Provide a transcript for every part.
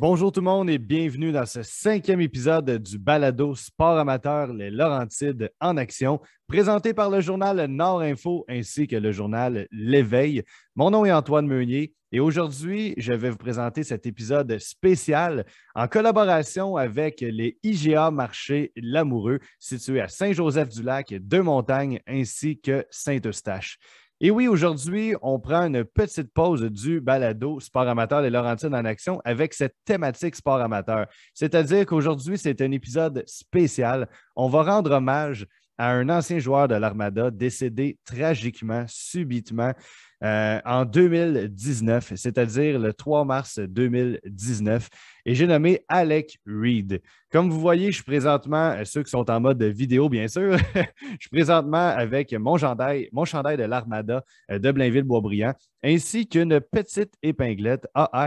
Bonjour tout le monde et bienvenue dans ce 5e épisode du balado Sport amateur, les Laurentides en action, présenté par le journal Nord Info ainsi que le journal L'Éveil. Mon nom est Antoine Meunier et aujourd'hui, je vais vous présenter cet épisode spécial en collaboration avec les IGA Marché Lamoureux, situés à Saint-Joseph-du-Lac, Deux-Montagnes ainsi que Saint-Eustache. Et oui, aujourd'hui, on prend une petite pause du balado Sport amateur des Laurentides en action avec cette thématique sport amateur. C'est-à-dire qu'aujourd'hui, c'est un épisode spécial. On va rendre hommage à un ancien joueur de l'Armada décédé tragiquement, subitement, en 2019, c'est-à-dire le 3 mars 2019. Et j'ai nommé Alec Reed. Comme vous voyez, je suis présentement, ceux qui sont en mode vidéo, bien sûr, je suis présentement avec mon chandail de l'Armada de Blainville-Boisbriand, ainsi qu'une petite épinglette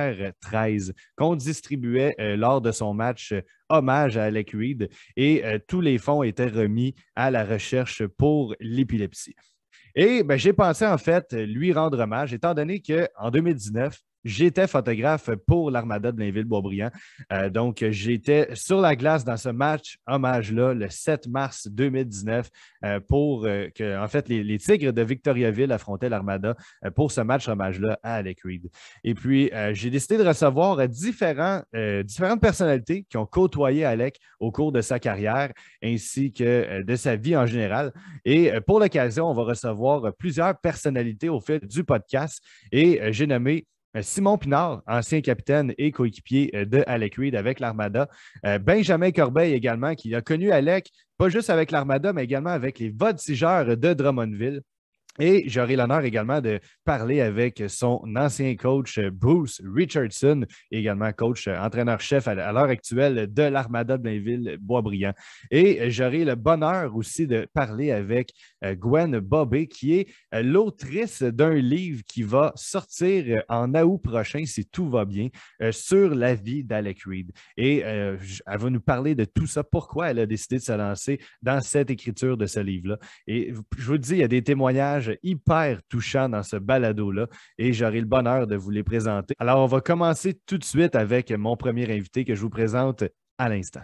AR-13 qu'on distribuait lors de son match hommage à Alec Reed et tous les fonds étaient remis à la recherche pour l'épilepsie. Et ben, j'ai pensé en fait lui rendre hommage, étant donné qu'en 2019, j'étais photographe pour l'Armada de Blainville-Boisbriand. Donc, j'étais sur la glace dans ce match hommage-là le 7 mars 2019 pour que, en fait, les Tigres de Victoriaville affrontaient l'Armada pour ce match hommage-là à Alec Reed. Et puis, j'ai décidé de recevoir différentes personnalités qui ont côtoyé Alec au cours de sa carrière ainsi que de sa vie en général. Et pour l'occasion, on va recevoir plusieurs personnalités au fil du podcast et j'ai nommé Simon Pinard, ancien capitaine et coéquipier de Alec Reed avec l'Armada. Benjamin Corbeil également, qui a connu Alec, pas juste avec l'Armada, mais également avec les Voltigeurs de Drummondville. Et j'aurai l'honneur également de parler avec son ancien coach Bruce Richardson, également coach, entraîneur-chef à l'heure actuelle de l'Armada de Blainville-Boisbriand. Et j'aurai le bonheur aussi de parler avec Gwen Bobé, qui est l'autrice d'un livre qui va sortir en août prochain, si tout va bien, sur la vie d'Alec Reed. Et elle va nous parler de tout ça, pourquoi elle a décidé de se lancer dans cette écriture de ce livre-là. Et je vous le dis, il y a des témoignages hyper touchants dans ce balado-là et j'aurai le bonheur de vous les présenter. Alors, on va commencer tout de suite avec mon premier invité que je vous présente à l'instant.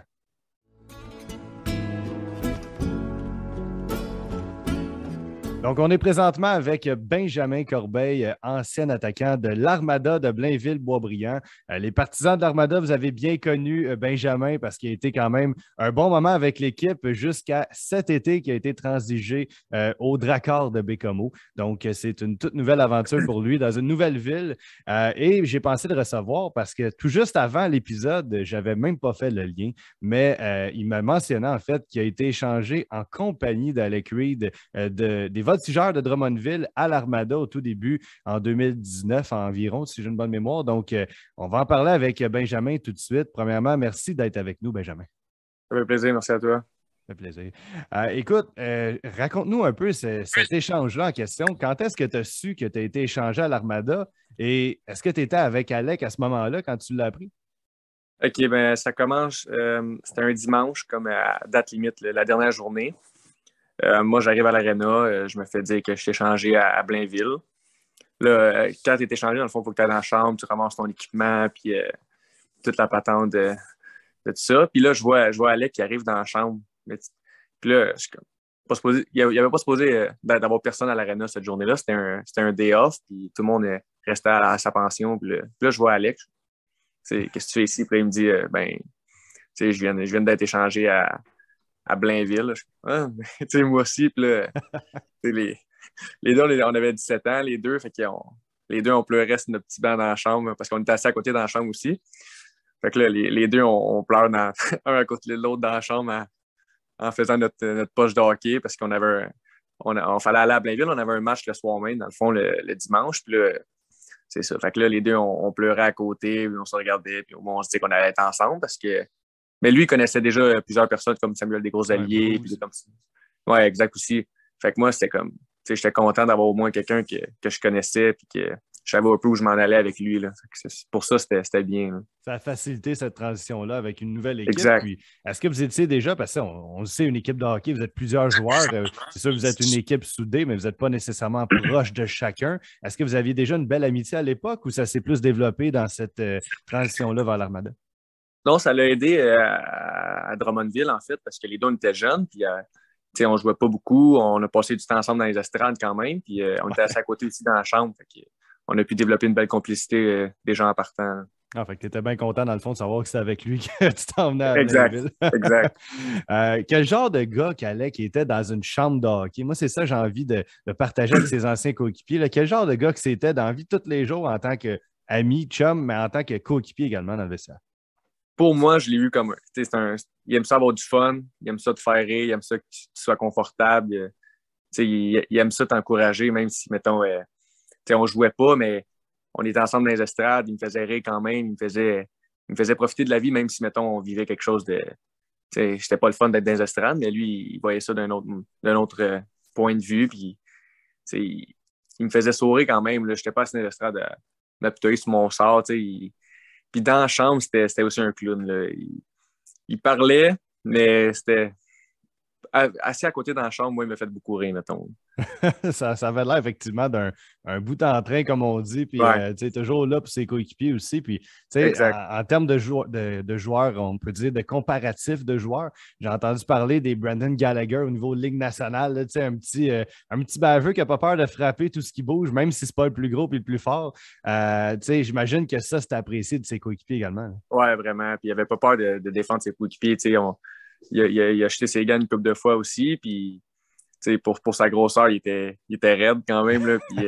Donc, on est présentement avec Benjamin Corbeil, ancien attaquant de l'Armada de Blainville-Boisbriand. Les partisans de l'Armada, vous avez bien connu Benjamin parce qu'il a été quand même un bon moment avec l'équipe jusqu'à cet été qui a été transigé au Drakkar de Bécomo. Donc, c'est une toute nouvelle aventure pour lui dans une nouvelle ville. Et j'ai pensé le recevoir parce que tout juste avant l'épisode, je n'avais même pas fait le lien, mais il m'a mentionné en fait qu'il a été échangé en compagnie d'Alec Reed des Voltigeurs de Drummondville à l'Armada au tout début, en 2019 environ, si j'ai une bonne mémoire. Donc, on va en parler avec Benjamin tout de suite. Premièrement, merci d'être avec nous, Benjamin. Ça fait plaisir, merci à toi. Ça fait plaisir. Écoute, raconte-nous un peu cet échange-là en question. Quand est-ce que tu as su que tu as été échangé à l'Armada et est-ce que tu étais avec Alec à ce moment-là quand tu l'as appris? OK, ben ça commence, c'était un dimanche comme à date limite, la dernière journée. Moi, j'arrive à l'aréna, je me fais dire que je suis échangé à Blainville. Là, quand tu es échangé, dans le fond, il faut que tu ailles dans la chambre, tu ramasses ton équipement, puis toute la patente de tout ça. Puis là, je vois Alec qui arrive dans la chambre. Puis là, pas supposé, il n'y avait pas supposé d'avoir personne à l'aréna cette journée-là. C'était un day off, puis tout le monde restait à sa pension. Puis là, je vois Alec. Qu'est-ce que tu fais ici? Puis là, il me dit, je viens d'être échangé à Blainville. Moi aussi. Puis là, les deux, on avait 17 ans, les deux. Fait que les deux, on pleurait sur notre petit banc dans la chambre parce qu'on était assis à côté dans la chambre aussi. Fait que là, les deux, on pleure un à côté de l'autre dans la chambre en faisant notre poche de hockey parce qu'on avait on fallait aller à Blainville. On avait un match le soir même, dans le fond, le dimanche. Puis là, c'est ça. Fait que là, les deux, on pleurait à côté, puis on se regardait, puis au moins, on se disait qu'on allait être ensemble parce que. Mais lui, il connaissait déjà plusieurs personnes comme Samuel Desgros-Alliés, puis comme ça. Ouais, exact aussi. Fait que moi, c'était comme. J'étais content d'avoir au moins quelqu'un que je connaissais, puis que je savais un peu où je m'en allais avec lui. Là. Pour ça, c'était bien. Là. Ça a facilité cette transition-là avec une nouvelle équipe. Exact. Puis, est-ce que vous étiez déjà, parce qu'on le sait, une équipe de hockey, vous êtes plusieurs joueurs. C'est sûr que vous êtes une équipe soudée, mais vous n'êtes pas nécessairement proche de chacun. Est-ce que vous aviez déjà une belle amitié à l'époque ou ça s'est plus développé dans cette transition-là vers l'Armada? Non, ça l'a aidé à Drummondville, en fait, parce que les deux, on était jeunes, puis on jouait pas beaucoup. On a passé du temps ensemble dans les estrades quand même, puis on était assis à côté aussi dans la chambre. On a pu développer une belle complicité des gens en partant. Ah, fait que tu étais bien content, dans le fond, de savoir que c'était avec lui que tu t'en venais à Exact, Blainville. exact. Quel genre de gars qui était dans une chambre de hockey? Moi, c'est ça que j'ai envie de partager avec ses anciens coéquipiers. Là. Quel genre de gars que c'était dans la vie tous les jours en tant qu'ami, chum, mais en tant que coéquipier également dans le vestiaire? Pour moi, je l'ai vu comme il aime ça avoir du fun, il aime ça te faire rire, il aime ça que tu sois confortable. Il aime ça t'encourager, même si, mettons, on jouait pas, mais on était ensemble dans les estrades, il me faisait rire quand même, il me faisait profiter de la vie, même si, mettons, on vivait quelque chose de. C'était pas le fun d'être dans les estrades, mais lui, il voyait ça d'un autre point de vue, puis il me faisait sourire quand même. Je n'étais pas assis dans les estrades à m'apitoyer sur mon sort. Puis dans la chambre, c'était aussi un clown. Là. Il parlait, mais c'était assis à côté dans la chambre, moi, il m'a fait beaucoup rire, mettons. Ça avait l'air effectivement d'un bout en train, comme on dit, puis Ouais, toujours là pour ses coéquipiers aussi. Puis exact. en termes de joueurs, on peut dire de comparatifs de joueurs, j'ai entendu parler des Brandon Gallagher au niveau de Ligue nationale, là, un petit baveux qui n'a pas peur de frapper tout ce qui bouge, même si ce n'est pas le plus gros et le plus fort. J'imagine que ça, c'était apprécié de ses coéquipiers également. Là. Ouais, vraiment. Puis il n'avait pas peur de défendre ses coéquipiers. Il a jeté ses gants une couple de fois aussi. Puis pour sa grosseur, il était raide quand même. Là, puis,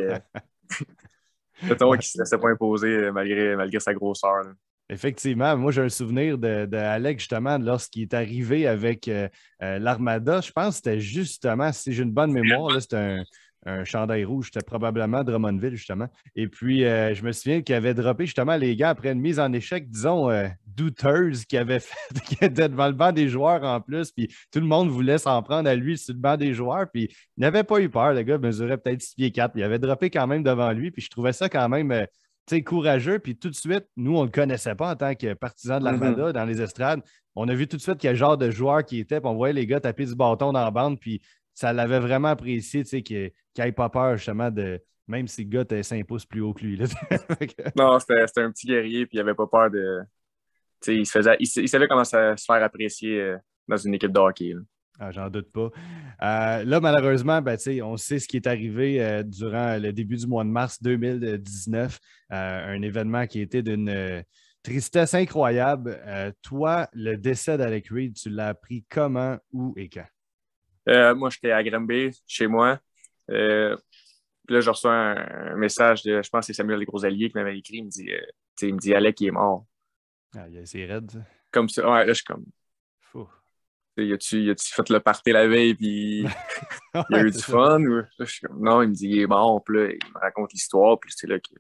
mettons Ouais. qu'il ne se laissait pas imposer malgré sa grosseur. Là. Effectivement, moi j'ai un souvenir de Alex justement lorsqu'il est arrivé avec l'Armada. Je pense que c'était justement, si j'ai une bonne mémoire, là, c'était un chandail rouge, c'était probablement Drummondville justement. Et puis je me souviens qu'il avait droppé justement les gars après une mise en échec, disons, douteuse qui avait fait, qui était devant le banc des joueurs en plus. Puis tout le monde voulait s'en prendre à lui sur le banc des joueurs. Puis il n'avait pas eu peur, le gars mesurait peut-être 6 pieds 4. Il avait droppé quand même devant lui. Puis je trouvais ça quand même courageux, puis tout de suite, nous, on ne le connaissait pas en tant que partisan de Mm-hmm. l'Armada dans les estrades. On a vu tout de suite quel genre de joueur qui était, puis on voyait les gars taper du bâton dans la bande, puis ça l'avait vraiment apprécié, qu'il n'ait pas peur justement de. Même si le gars était 5 pouces plus haut que lui. Là. Non, c'était un petit guerrier, puis il n'avait pas peur de. Il savait comment se faire apprécier dans une équipe de hockey. Là. Ah, j'en doute pas. Là, malheureusement, on sait ce qui est arrivé durant le début du mois de mars 2019. Un événement qui était d'une tristesse incroyable. Toi, le décès d'Alec Reed, tu l'as appris comment, où et quand? Moi, j'étais à Granby, chez moi. Puis là, je reçois un message je pense que c'est Samuel Desgrosalliers qui m'avait écrit. Il me dit Alec, il est mort. Ah, c'est raide, ça. Comme ça. Ouais, là, je suis comme. Fou. Y a-tu fait le party la veille, puis il y a Ouais, eu c'est du ça. fun? Ou... Là, je suis comme, non, il me dit, il est mort. Puis là, il me raconte l'histoire. Puis c'est là que.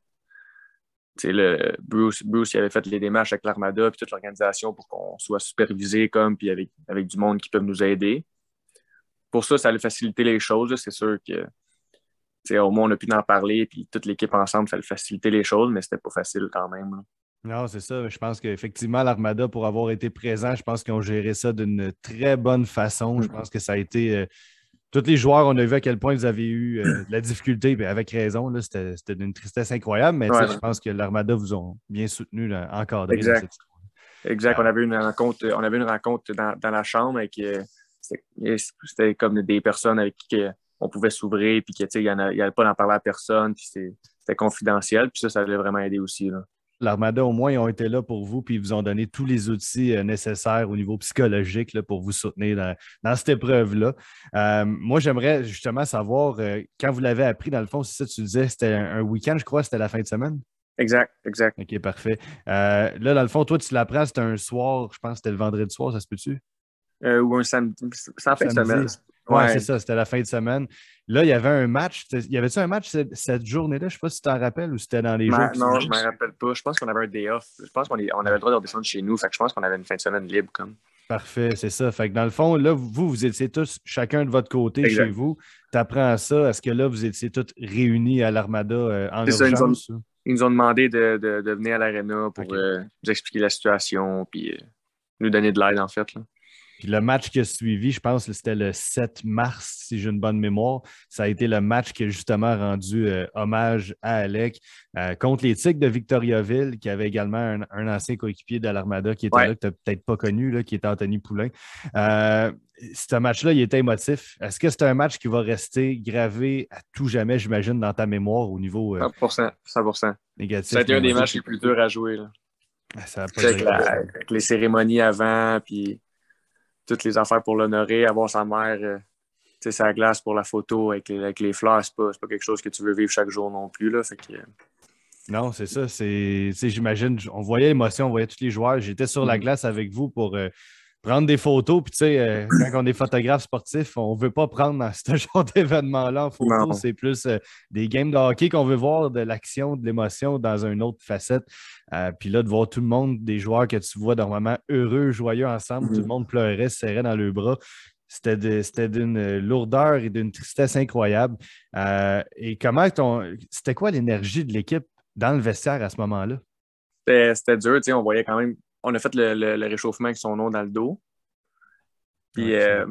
Bruce, il avait fait les démarches avec l'Armada puis toute l'organisation pour qu'on soit supervisé comme puis avec du monde qui peut nous aider. Pour ça, ça allait faciliter les choses. Là. C'est sûr que au moins on a pu en parler puis toute l'équipe ensemble, ça allait faciliter les choses, mais c'était pas facile quand même. Là. Non, c'est ça. Je pense qu'effectivement, l'Armada, pour avoir été présent, je pense qu'ils ont géré ça d'une très bonne façon. Je pense que ça a été. Tous les joueurs, on a vu à quel point ils avaient eu de la difficulté, puis avec raison. Là, c'était d'une tristesse incroyable, mais Ouais, je pense que l'Armada vous ont bien soutenu, là, encadré dans exact. cette histoire. Exact. On avait une rencontre dans la chambre avec c'était comme des personnes avec qui on pouvait s'ouvrir puis qu'il n'y avait pas d'en parler à personne, puis c'était confidentiel, puis ça allait vraiment aider aussi. Là. L'Armada, au moins, ils ont été là pour vous, puis ils vous ont donné tous les outils nécessaires au niveau psychologique là, pour vous soutenir dans cette épreuve-là. Moi, j'aimerais justement savoir, quand vous l'avez appris, dans le fond, c'est ça, tu disais, c'était un week-end, je crois, c'était la fin de semaine? Exact, exact. OK, parfait. Là, dans le fond, toi, tu l'apprends, c'était un soir, je pense que c'était le vendredi soir, ça se peut-tu? Ou un samedi. C'est en fin de semaine. Samedi. Ouais, c'est Ouais. ça, c'était la fin de semaine. Là, il y avait un match. Y avait-tu un match cette journée-là? Je ne sais pas si tu t'en rappelles ou c'était dans les jours qui Non, je suivaient. ne me rappelle pas. Je pense qu'on avait un day off. Je pense qu'on avait le droit de redescendre chez nous. Fait que je pense qu'on avait une fin de semaine libre comme. Parfait, c'est ça. Fait que dans le fond, là, vous étiez tous chacun de votre côté chez Exact. vous. Tu apprends ça. Est-ce que là, vous étiez tous réunis à l'Armada en C'est ça, urgence? Ou? ils nous ont demandé de venir à l'aréna pour OK. nous expliquer la situation puis nous donner de l'aide, en fait. Là. Puis le match qui a suivi, je pense que c'était le 7 mars, si j'ai une bonne mémoire. Ça a été le match qui a justement rendu hommage à Alec contre les Tigres de Victoriaville, qui avait également un ancien coéquipier de l'Armada qui était Ouais. là, que tu n'as peut-être pas connu, là, qui était Anthony Poulain. Ce match-là, il était émotif. Est-ce que c'est un match qui va rester gravé à tout jamais, j'imagine, dans ta mémoire au niveau 100%. 100%. négatif? Ça a été un des matchs les plus durs à jouer. Là. Ça n'a pas été avec les cérémonies avant, puis toutes les affaires pour l'honorer, avoir sa mère sa glace pour la photo avec les fleurs, c'est pas quelque chose que tu veux vivre chaque jour non plus. Là, fait que, Non, c'est ça. J'imagine, on voyait l'émotion, on voyait tous les joueurs. J'étais sur la glace avec vous pour prendre des photos. Puis, tu sais, quand on est photographe sportif, on ne veut pas prendre dans ce genre d'événement-là en photo. non. C'est plus des games de hockey qu'on veut voir, de l'action, de l'émotion dans une autre facette. Puis là, de voir tout le monde, des joueurs que tu vois normalement heureux, joyeux ensemble, tout le monde pleurait, se serrait dans le bras. C'était d'une lourdeur et d'une tristesse incroyable. Et c'était quoi l'énergie de l'équipe dans le vestiaire à ce moment-là? C'était dur, on voyait quand même. On a fait le réchauffement avec son nom dans le dos. Puis,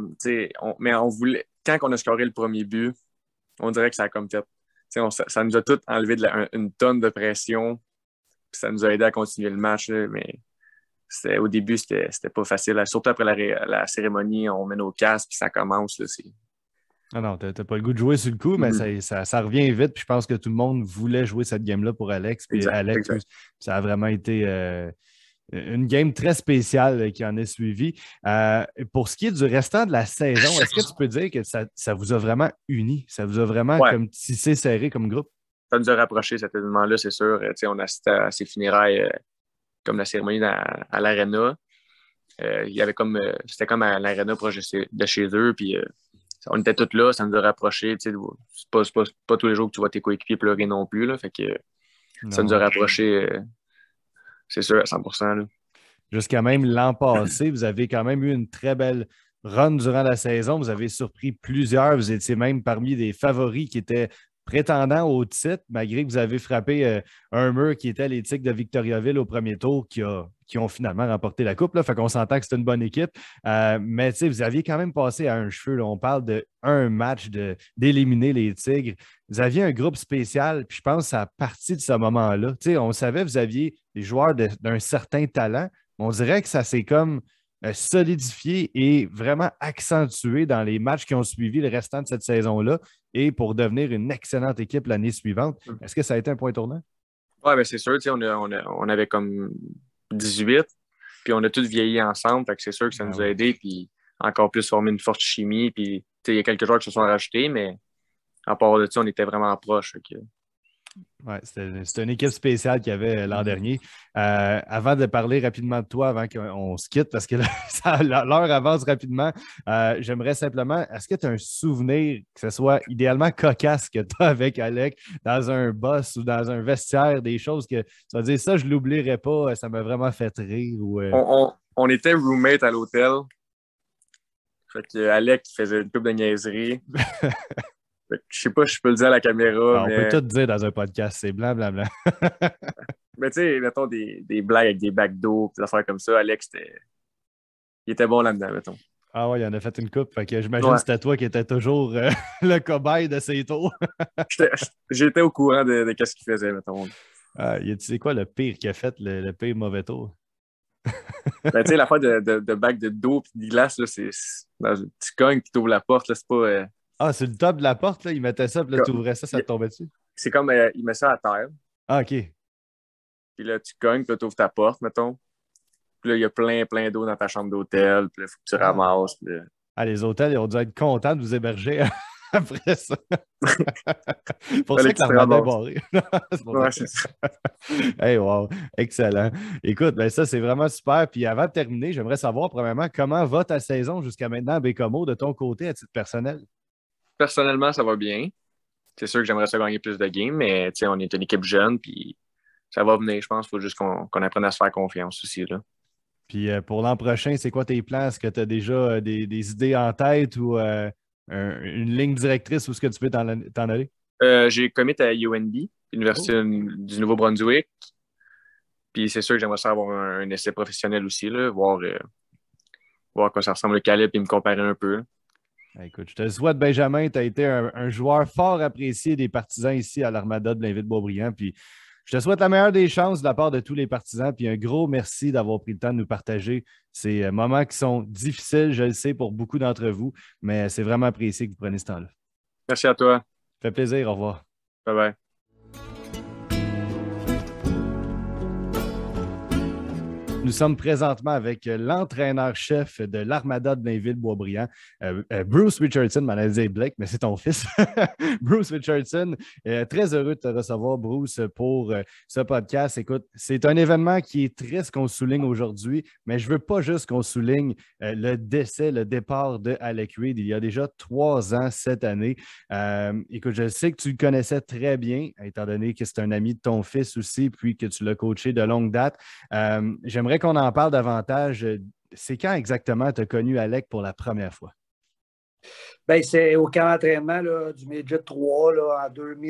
mais on voulait. Quand on a scoré le premier but, on dirait que ça a comme fait. Ça nous a tout enlevé une tonne de pression. Puis ça nous a aidé à continuer le match. Là, mais au début, c'était pas facile. Surtout après la cérémonie, on met nos casques puis ça commence. Là, non, t'as pas le goût de jouer sur le coup, mais ça revient vite. Puis je pense que tout le monde voulait jouer cette game-là pour Alex. Puis Alex, ça a vraiment été une game très spéciale qui en est suivie. Pour ce qui est du restant de la saison, est-ce que tu peux dire que ça vous a vraiment unis? Ça vous a vraiment comme tissé serré comme groupe? Ça nous a rapprochés cet événement-là, c'est sûr. On assistait à ces funérailles comme la cérémonie à l'Arena. C'était comme à l'Arena proche de chez eux. Puis on était tous là, ça nous a rapprochés. C'est pas tous les jours que tu vois tes coéquipiers pleurer non plus. Là, fait que ça nous a rapprochés, c'est sûr, à 100%. Là. Jusqu'à même l'an passé, vous avez quand même eu une très belle run durant la saison. Vous avez surpris plusieurs. Vous étiez même parmi des favoris qui étaient prétendants au titre, malgré que vous avez frappé un mur qui était les Tigres de Victoriaville au premier tour qui ont finalement remporté la coupe. Là. Fait qu'on s'entend que c'est une bonne équipe. Mais vous aviez quand même passé à un cheveu. Là. On parle d'un match d'éliminer les Tigres. Vous aviez un groupe spécial, puis je pense que ça a parti de ce moment-là. On savait que vous aviez des joueurs d'un certain talent. On dirait que ça s'est comme solidifié et vraiment accentué dans les matchs qui ont suivi le restant de cette saison-là et pour devenir une excellente équipe l'année suivante. Est-ce que ça a été un point tournant? Oui, bien c'est sûr. On avait comme 18, puis on a tous vieilli ensemble. Fait que c'est sûr que ça nous a aidés, puis encore plus formé une forte chimie. Puis il y a quelques joueurs qui se sont rajoutés, mais à part de ça, on était vraiment proches. Oui, c'était une équipe spéciale qu'il y avait l'an dernier. Avant de parler rapidement de toi, avant qu'on se quitte, parce que l'heure avance rapidement, j'aimerais simplement, est-ce que tu as un souvenir, que ce soit idéalement cocasse que tu as avec Alec, dans un boss ou dans un vestiaire, des choses que tu vas dire, ça, je ne l'oublierai pas, ça m'a vraiment fait rire? Ou, on était roommate à l'hôtel. Fait que Alec faisait une couple de niaiseries. Je sais pas si je peux le dire à la caméra. On peut tout dire dans un podcast, c'est blanc, blanc, blanc. Mais tu sais, mettons des blagues avec des bacs d'eau, des affaires comme ça. Alex, il était bon là-dedans, mettons. Ah ouais, il en a fait une coupe. Fait que j'imagine que c'était toi qui étais toujours le cobaye de ses tours. J'étais au courant de ce qu'il faisait, mettons. Tu sais quoi le pire qu'il a fait, le pire mauvais tour? Ben, tu sais, l'affaire de bac d'eau et de glace, là, tu cognes et tu ouvres la porte, là, c'est pas. C'est le top de la porte, là, il mettait ça, puis là, tu ouvrais ça, ça te tombait dessus. C'est comme, il met ça à terre. Ah, OK. Puis là, tu cognes, puis là, tu ouvres ta porte, mettons. Puis là, il y a plein d'eau dans ta chambre d'hôtel, puis là, il faut que tu ramasses. Puis là... les hôtels, ils ont dû être contents de vous héberger après ça. Pour ça que l'armada est barrée. Ouais, c'est ça. Hey, wow, excellent. Écoute, ça, c'est vraiment super. Puis avant de terminer, j'aimerais savoir, premièrement, comment va ta saison jusqu'à maintenant à Bécomo de ton côté, à titre personnel? Personnellement, ça va bien. C'est sûr que j'aimerais ça gagner plus de games, mais on est une équipe jeune, puis ça va venir, je pense. Il faut juste qu'on apprenne à se faire confiance aussi. Là. Puis pour l'an prochain, c'est quoi tes plans? Est-ce que tu as déjà des idées en tête ou une ligne directrice où est-ce que tu peux t'en aller? J'ai commit à UNB, Université du Nouveau-Brunswick. Puis c'est sûr que j'aimerais ça avoir un essai professionnel aussi, là, voir voir à quoi ça ressemble le calibre et me comparer un peu. Écoute, je te souhaite, Benjamin, tu as été un joueur fort apprécié des partisans ici à l'Armada de Blainville-Boisbriand. Puis je te souhaite la meilleure des chances de la part de tous les partisans. Puis un gros merci d'avoir pris le temps de nous partager ces moments qui sont difficiles, je le sais, pour beaucoup d'entre vous, mais c'est vraiment apprécié que vous preniez ce temps-là. Merci à toi. Ça fait plaisir. Au revoir. Bye bye. Nous sommes présentement avec l'entraîneur-chef de l'Armada de Blainville-Boisbriand, Bruce Richardson, m'en a dit Blake, mais c'est ton fils, Bruce Richardson. Très heureux de te recevoir, Bruce, pour ce podcast. Écoute, c'est un événement qui est triste qu'on souligne aujourd'hui, mais je ne veux pas juste qu'on souligne le décès, le départ de Alec Reed il y a déjà 3 ans cette année. Écoute, je sais que tu le connaissais très bien, étant donné que c'est un ami de ton fils aussi, puis que tu l'as coaché de longue date. J'aimerais qu'on en parle davantage. C'est quand exactement tu as connu Alec pour la première fois? Bien, c'est au camp d'entraînement du Midget 3 en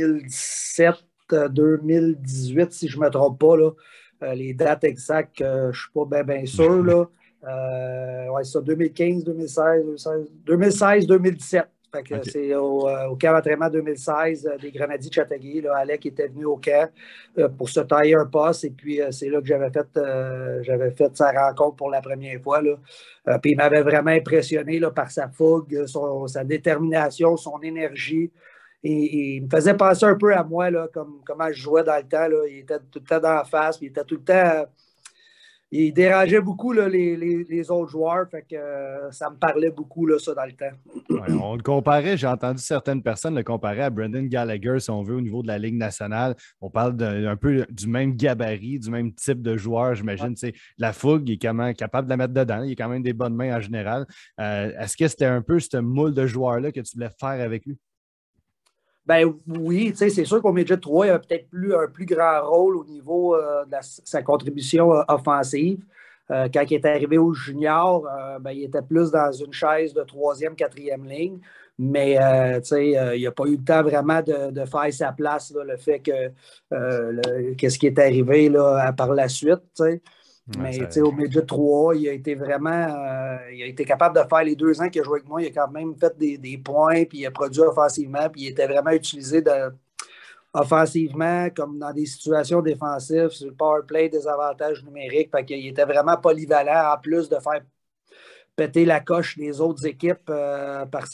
2017-2018, si je ne me trompe pas. Les dates exactes, je ne suis pas bien sûr. Ouais, c'est ça, 2015, 2016, 2017. Fait que okay. C'est au camp d'entraînement 2016 des Grenadiers de Châteauguay. Alec était venu au camp pour se tailler un poste et puis c'est là que j'avais fait sa rencontre pour la première fois. Puis il m'avait vraiment impressionné par sa fougue, sa détermination, son énergie. Et il me faisait penser un peu à moi, comment je jouais dans le temps. Il était tout le temps dans la face, puis il était tout le temps... Il dérangeait beaucoup les autres joueurs, fait que ça me parlait beaucoup ça dans le temps. Ouais, on le comparait, j'ai entendu certaines personnes le comparer à Brendan Gallagher, si on veut, au niveau de la Ligue nationale. On parle un peu du même gabarit, du même type de joueur, j'imagine. Ouais. La fougue, il est quand même capable de la mettre dedans. Il a quand même des bonnes mains en général. Est-ce que c'était un peu ce moule de joueur-là que tu voulais faire avec lui? Ben oui, c'est sûr qu'au Midget 3, il y a peut-être un plus grand rôle au niveau de sa contribution offensive. Quand il est arrivé au junior, il était plus dans une chaise de 3e, 4e ligne. Mais il n'a pas eu le temps vraiment de faire sa place, le fait que qu'est-ce qui est arrivé par la suite. T'sais. Mais au Midget 3, il a été vraiment il a été capable de faire les 2 ans qu'il a joué avec moi. Il a quand même fait des points, puis il a produit offensivement, puis il était vraiment utilisé offensivement comme dans des situations défensives, sur le power play, des avantages numériques. Fait qu'il était vraiment polyvalent en plus de faire péter la coche des autres équipes par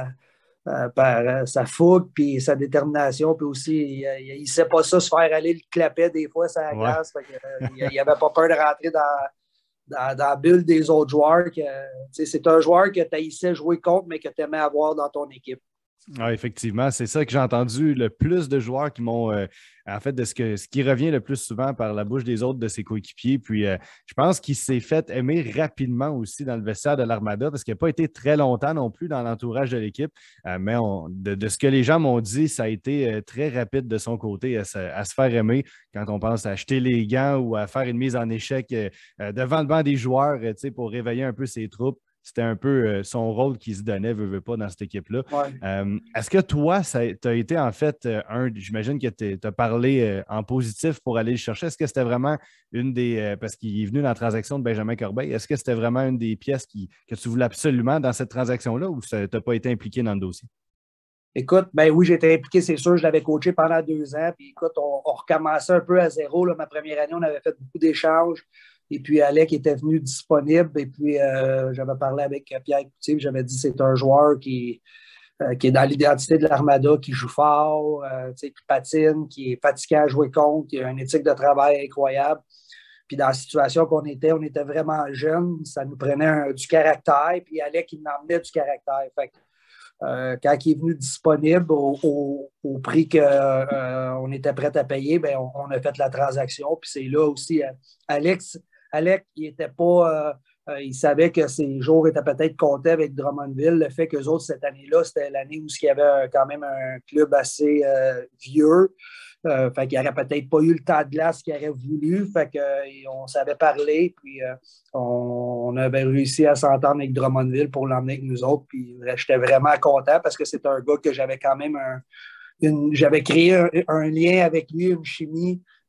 sa fougue puis sa détermination. Puis aussi, il ne sait pas ça, se faire aller le clapet des fois sur la glace. Il n'avait pas peur de rentrer dans la bulle des autres joueurs. C'est un joueur que tu haïssais jouer contre, mais que tu aimais avoir dans ton équipe. Ah, effectivement, c'est ça que j'ai entendu le plus de joueurs qui m'ont, en fait, de ce qui revient le plus souvent par la bouche des autres de ses coéquipiers. Puis, je pense qu'il s'est fait aimer rapidement aussi dans le vestiaire de l'Armada parce qu'il n'a pas été très longtemps non plus dans l'entourage de l'équipe. Mais de ce que les gens m'ont dit, ça a été très rapide de son côté à se faire aimer quand on pense à acheter les gants ou à faire une mise en échec devant le banc des joueurs pour réveiller un peu ses troupes. C'était un peu son rôle qu'il se donnait, veut pas, dans cette équipe-là. Ouais. Est-ce que toi, tu as été en fait j'imagine que tu as parlé en positif pour aller le chercher. Est-ce que c'était vraiment une des. Parce qu'il est venu dans la transaction de Benjamin Corbeil, est-ce que c'était vraiment une des pièces que tu voulais absolument dans cette transaction-là ou tu n'as pas été impliqué dans le dossier? Écoute, ben oui, j'ai été impliqué, c'est sûr. Je l'avais coaché pendant 2 ans. Puis écoute, on recommençait un peu à zéro. Ma première année, on avait fait beaucoup d'échanges. Et puis, Alec était venu disponible. Et puis, j'avais parlé avec Pierre Coutier. J'avais dit c'est un joueur qui est dans l'identité de l'Armada, qui joue fort, qui patine, qui est fatigué à jouer contre, qui a une éthique de travail incroyable. Puis, dans la situation qu'on était, on était vraiment jeunes. Ça nous prenait du caractère. Puis, Alec, il m'emmenait du caractère. Fait que, quand il est venu disponible au prix qu'on était prêt à payer, bien, on a fait la transaction. Puis, c'est là aussi, Alec, il était pas. Il savait que ses jours étaient peut-être comptés avec Drummondville. Le fait qu'eux autres, cette année-là, c'était l'année où il y avait quand même un club assez vieux. Fait qu'il n'aurait peut-être pas eu le temps de glace qu'il aurait voulu. Fait qu'on s'avait parlé, puis on avait réussi à s'entendre avec Drummondville pour l'emmener avec nous autres. Puis j'étais vraiment content parce que c'est un gars que j'avais quand même j'avais créé un lien avec lui, une chimie.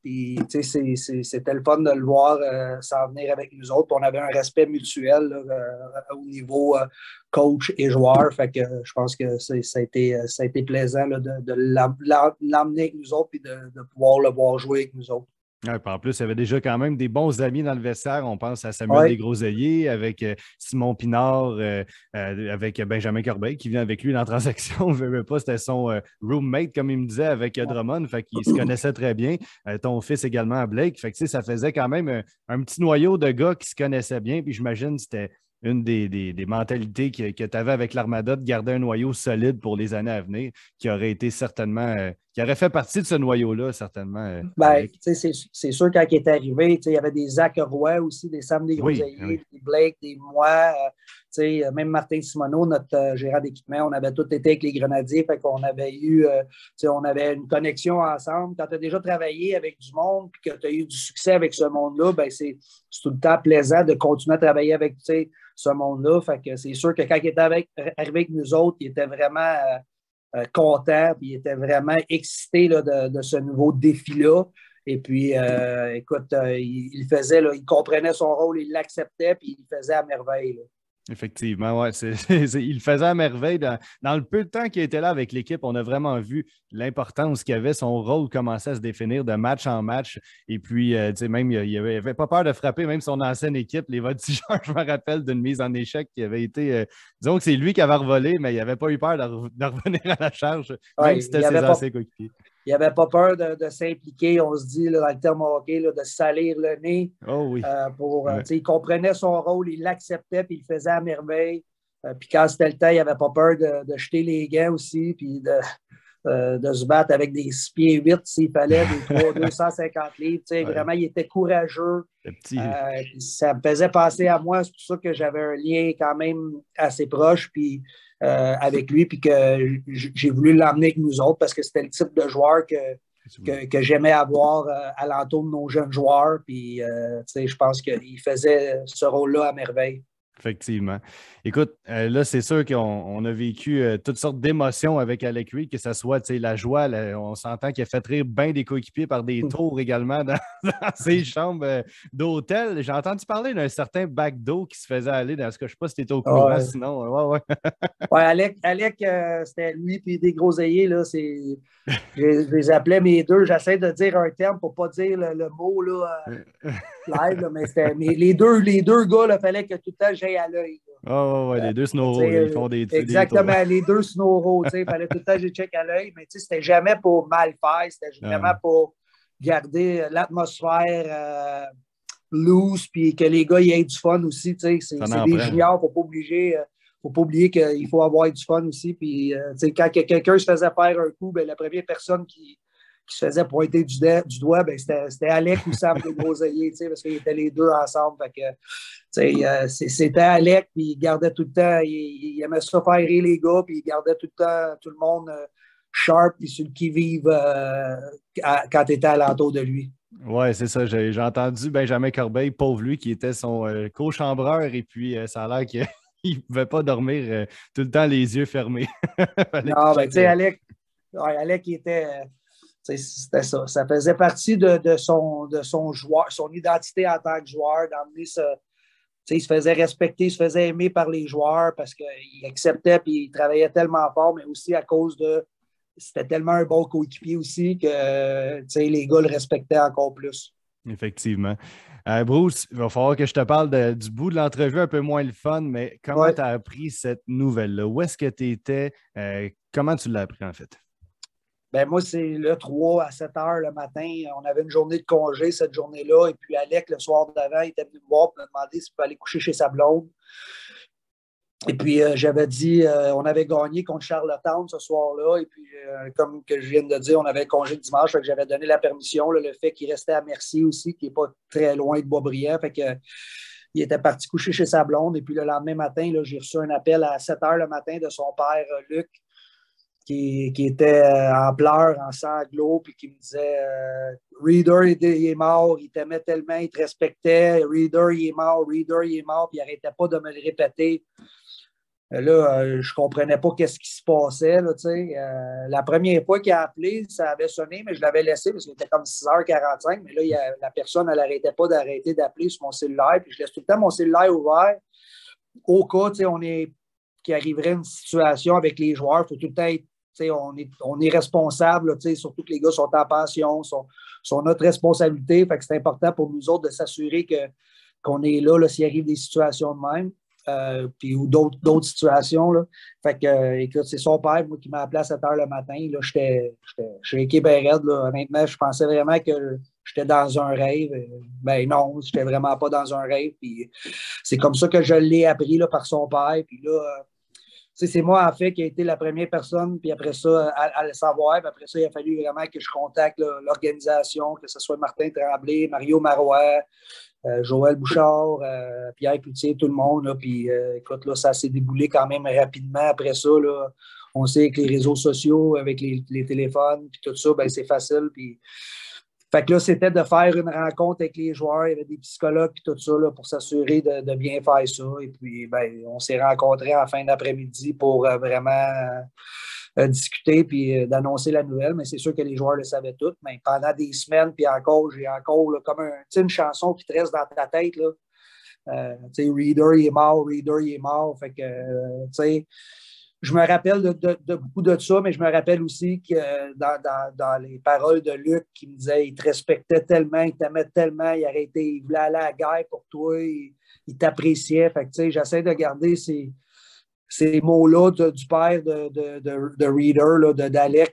Puis, c'était le fun de le voir s'en venir avec nous autres. Puis on avait un respect mutuel là, au niveau coach et joueur. Fait que je pense que ça a été plaisant là, de l'emmener avec nous autres et de pouvoir le voir jouer avec nous autres. Ouais, puis en plus, il y avait déjà quand même des bons amis dans le vestiaire. On pense à Samuel Desgroseilliers, avec Simon Pinard, avec Benjamin Corbeil qui vient avec lui dans la transaction. Je ne veux pas, c'était son roommate, comme il me disait, avec Drummond. Fait qu'il se connaissait très bien. Ton fils également, Blake. Fait que ça faisait quand même un petit noyau de gars qui se connaissaient bien. Puis j'imagine que c'était une des mentalités que tu avais avec l'Armada de garder un noyau solide pour les années à venir, qui aurait été certainement, qui aurait fait partie de ce noyau-là, certainement. C'est sûr, quand il est arrivé, il y avait des Zach Roy aussi, des Sam Desgroseilliers, des Blake, des moi, même Martin Simoneau, notre gérant d'équipement, on avait tous été avec les Grenadiers, fait qu'on avait eu, on avait une connexion ensemble. Quand tu as déjà travaillé avec du monde et que tu as eu du succès avec ce monde-là, ben c'est tout le temps plaisant de continuer à travailler avec ce monde-là. Fait que c'est sûr que quand il était arrivé avec nous autres, il était vraiment content, puis il était vraiment excité là, de ce nouveau défi-là. Et puis, écoute, il faisait, là, il comprenait son rôle, il l'acceptait, puis il le faisait à merveille. Là. Effectivement, oui. Il le faisait à merveille. Dans le peu de temps qu'il était là avec l'équipe, on a vraiment vu l'importance qu'il avait. Son rôle commençait à se définir de match en match. Et puis, même, il n'avait pas peur de frapper, même son ancienne équipe, les Voltigeurs, je me rappelle d'une mise en échec qui avait été. Disons que c'est lui qui avait revolé, mais il n'avait pas eu peur de revenir à la charge, même si c'était ses anciens coéquipiers. Il n'avait pas peur de s'impliquer, on se dit, là, dans le terme hockey, là, de salir le nez. Oh oui. Il comprenait son rôle, il l'acceptait, puis il le faisait à merveille. Puis quand c'était le temps, il n'avait pas peur de jeter les gants aussi, puis de se battre avec des 6 pieds 8 s'il fallait, des 250 livres. Vraiment, il était courageux. Ça me faisait penser à moi. C'est pour ça que j'avais un lien quand même assez proche. Puis avec lui, puis que j'ai voulu l'emmener avec nous autres parce que c'était le type de joueur que j'aimais avoir alentour de nos jeunes joueurs. Puis, je pense qu'il faisait ce rôle-là à merveille. Effectivement. Écoute, là, c'est sûr qu'on a vécu toutes sortes d'émotions avec Alec Reed, que ce soit la joie, on s'entend qu'il a fait rire bien des coéquipiers par des tours également dans ses chambres d'hôtel. J'ai entendu parler d'un certain back d'eau qui se faisait aller dans ce que je ne sais pas si tu étais au courant, sinon. Ouais, Alec c'était lui puis Desgroseilliers, là, je les appelais mes deux. J'essaie de dire un terme pour ne pas dire le mot là, live, là, mais les deux gars, il fallait que tout le temps j'aille à l'œil. Les deux snoros, ils font des exactement, les deux snoros. Il fallait tout le temps que je check à l'œil, mais c'était jamais pour mal faire, c'était vraiment pour garder l'atmosphère loose, puis que les gars y aient du fun aussi. C'est des juniors, il ne faut pas oublier qu'il faut avoir du fun aussi. Puis, quand quelqu'un se faisait faire un coup, la première personne qui se faisait pointer du doigt, c'était Alec ou Sam Desgroseilliers, parce qu'ils étaient les deux ensemble. Fait que, c'était Alec, puis il gardait tout le temps, il aimait ça faire rire les gars, puis il gardait tout le temps tout le monde sharp, puis sur le qui-vive quand tu étais alentour de lui. Oui, c'est ça. J'ai entendu Benjamin Corbeil, pauvre lui, qui était son co-chambreur, et puis ça a l'air qu'il ne pouvait pas dormir tout le temps les yeux fermés. Non, tu sais, Alec, il était. C'était ça. Ça faisait partie de son joueur, son identité en tant que joueur, d'emmener il se faisait respecter, il se faisait aimer par les joueurs parce qu'il acceptait et il travaillait tellement fort, mais aussi à cause de. C'était tellement un bon coéquipier aussi que les gars le respectaient encore plus. Effectivement. Bruce, il va falloir que je te parle du bout de l'entrevue, un peu moins le fun, mais comment tu as appris cette nouvelle-là? Où est-ce que tu étais? Comment tu l'as appris en fait? Moi, c'est le 3 à 7 heures le matin. On avait une journée de congé cette journée-là. Et puis, Alec, le soir d'avant, il était venu me voir pour me demander s'il pouvait aller coucher chez sa blonde. Et puis, j'avais dit, on avait gagné contre Charlottetown ce soir-là. Et puis, comme que je viens de dire, on avait congé le dimanche. Fait que j'avais donné la permission. Là, le fait qu'il restait à Mercier aussi, qui n'est pas très loin de Boisbriand. Fait que, il était parti coucher chez sa blonde. Et puis, le lendemain matin, là, j'ai reçu un appel à 7 heures le matin de son père, Luc, qui était en pleurs, en sanglots, puis qui me disait Reader, il est mort, il t'aimait tellement, il te respectait. Reader, il est mort, puis il n'arrêtait pas de me le répéter. Là, je ne comprenais pas qu'est-ce qui se passait. Là, la première fois qu'il a appelé, ça avait sonné, mais je l'avais laissé parce qu'il était comme 6h45. Mais là, la personne, elle n'arrêtait pas d'appeler sur mon cellulaire. Puis je laisse tout le temps mon cellulaire ouvert au cas qu'il arriverait une situation avec les joueurs. Il faut tout le temps être. On est responsable, surtout que les gars sont en pension, sont notre responsabilité. Fait que c'est important pour nous autres de s'assurer qu'on est là s'il arrive des situations de même. Ou d'autres situations. Là. Fait que, écoute, c'est son père, moi, qui m'a appelé à 7 h le matin. Là, j'étais équipe raide. Honnêtement, je pensais vraiment que j'étais dans un rêve. Ben non, j'étais vraiment pas dans un rêve. Puis c'est comme ça que je l'ai appris là, par son père. Puis là, c'est moi, en fait, qui a été la première personne, puis après ça, à le savoir. Puis après ça, il a fallu vraiment que je contacte l'organisation, que ce soit Martin Tremblay, Mario Marois, Joël Bouchard, Pierre Cloutier, tout le monde. Là, puis écoute, là, ça s'est déboulé quand même rapidement après ça. Là, on sait que les réseaux sociaux, avec les téléphones, puis tout ça, ben, c'est facile. Puis fait que là, c'était de faire une rencontre avec les joueurs. Il y avait des psychologues et tout ça là, pour s'assurer de bien faire ça. Et puis, ben, on s'est rencontrés en fin d'après-midi pour vraiment discuter puis d'annoncer la nouvelle. Mais c'est sûr que les joueurs le savaient tous. Mais pendant des semaines, puis encore, j'ai encore là, comme une chanson qui te reste dans ta tête. Là. Reader, il est mort, Reader, il est mort. Fait que, tu sais, je me rappelle de beaucoup de ça, mais je me rappelle aussi que dans les paroles de Luc qui me disait il te respectait tellement, il t'aimait tellement, il voulait aller à la guerre pour toi, il t'appréciait. Fait que, tu sais, j'essaie de garder ces mots-là du père de Reader, d'Alec,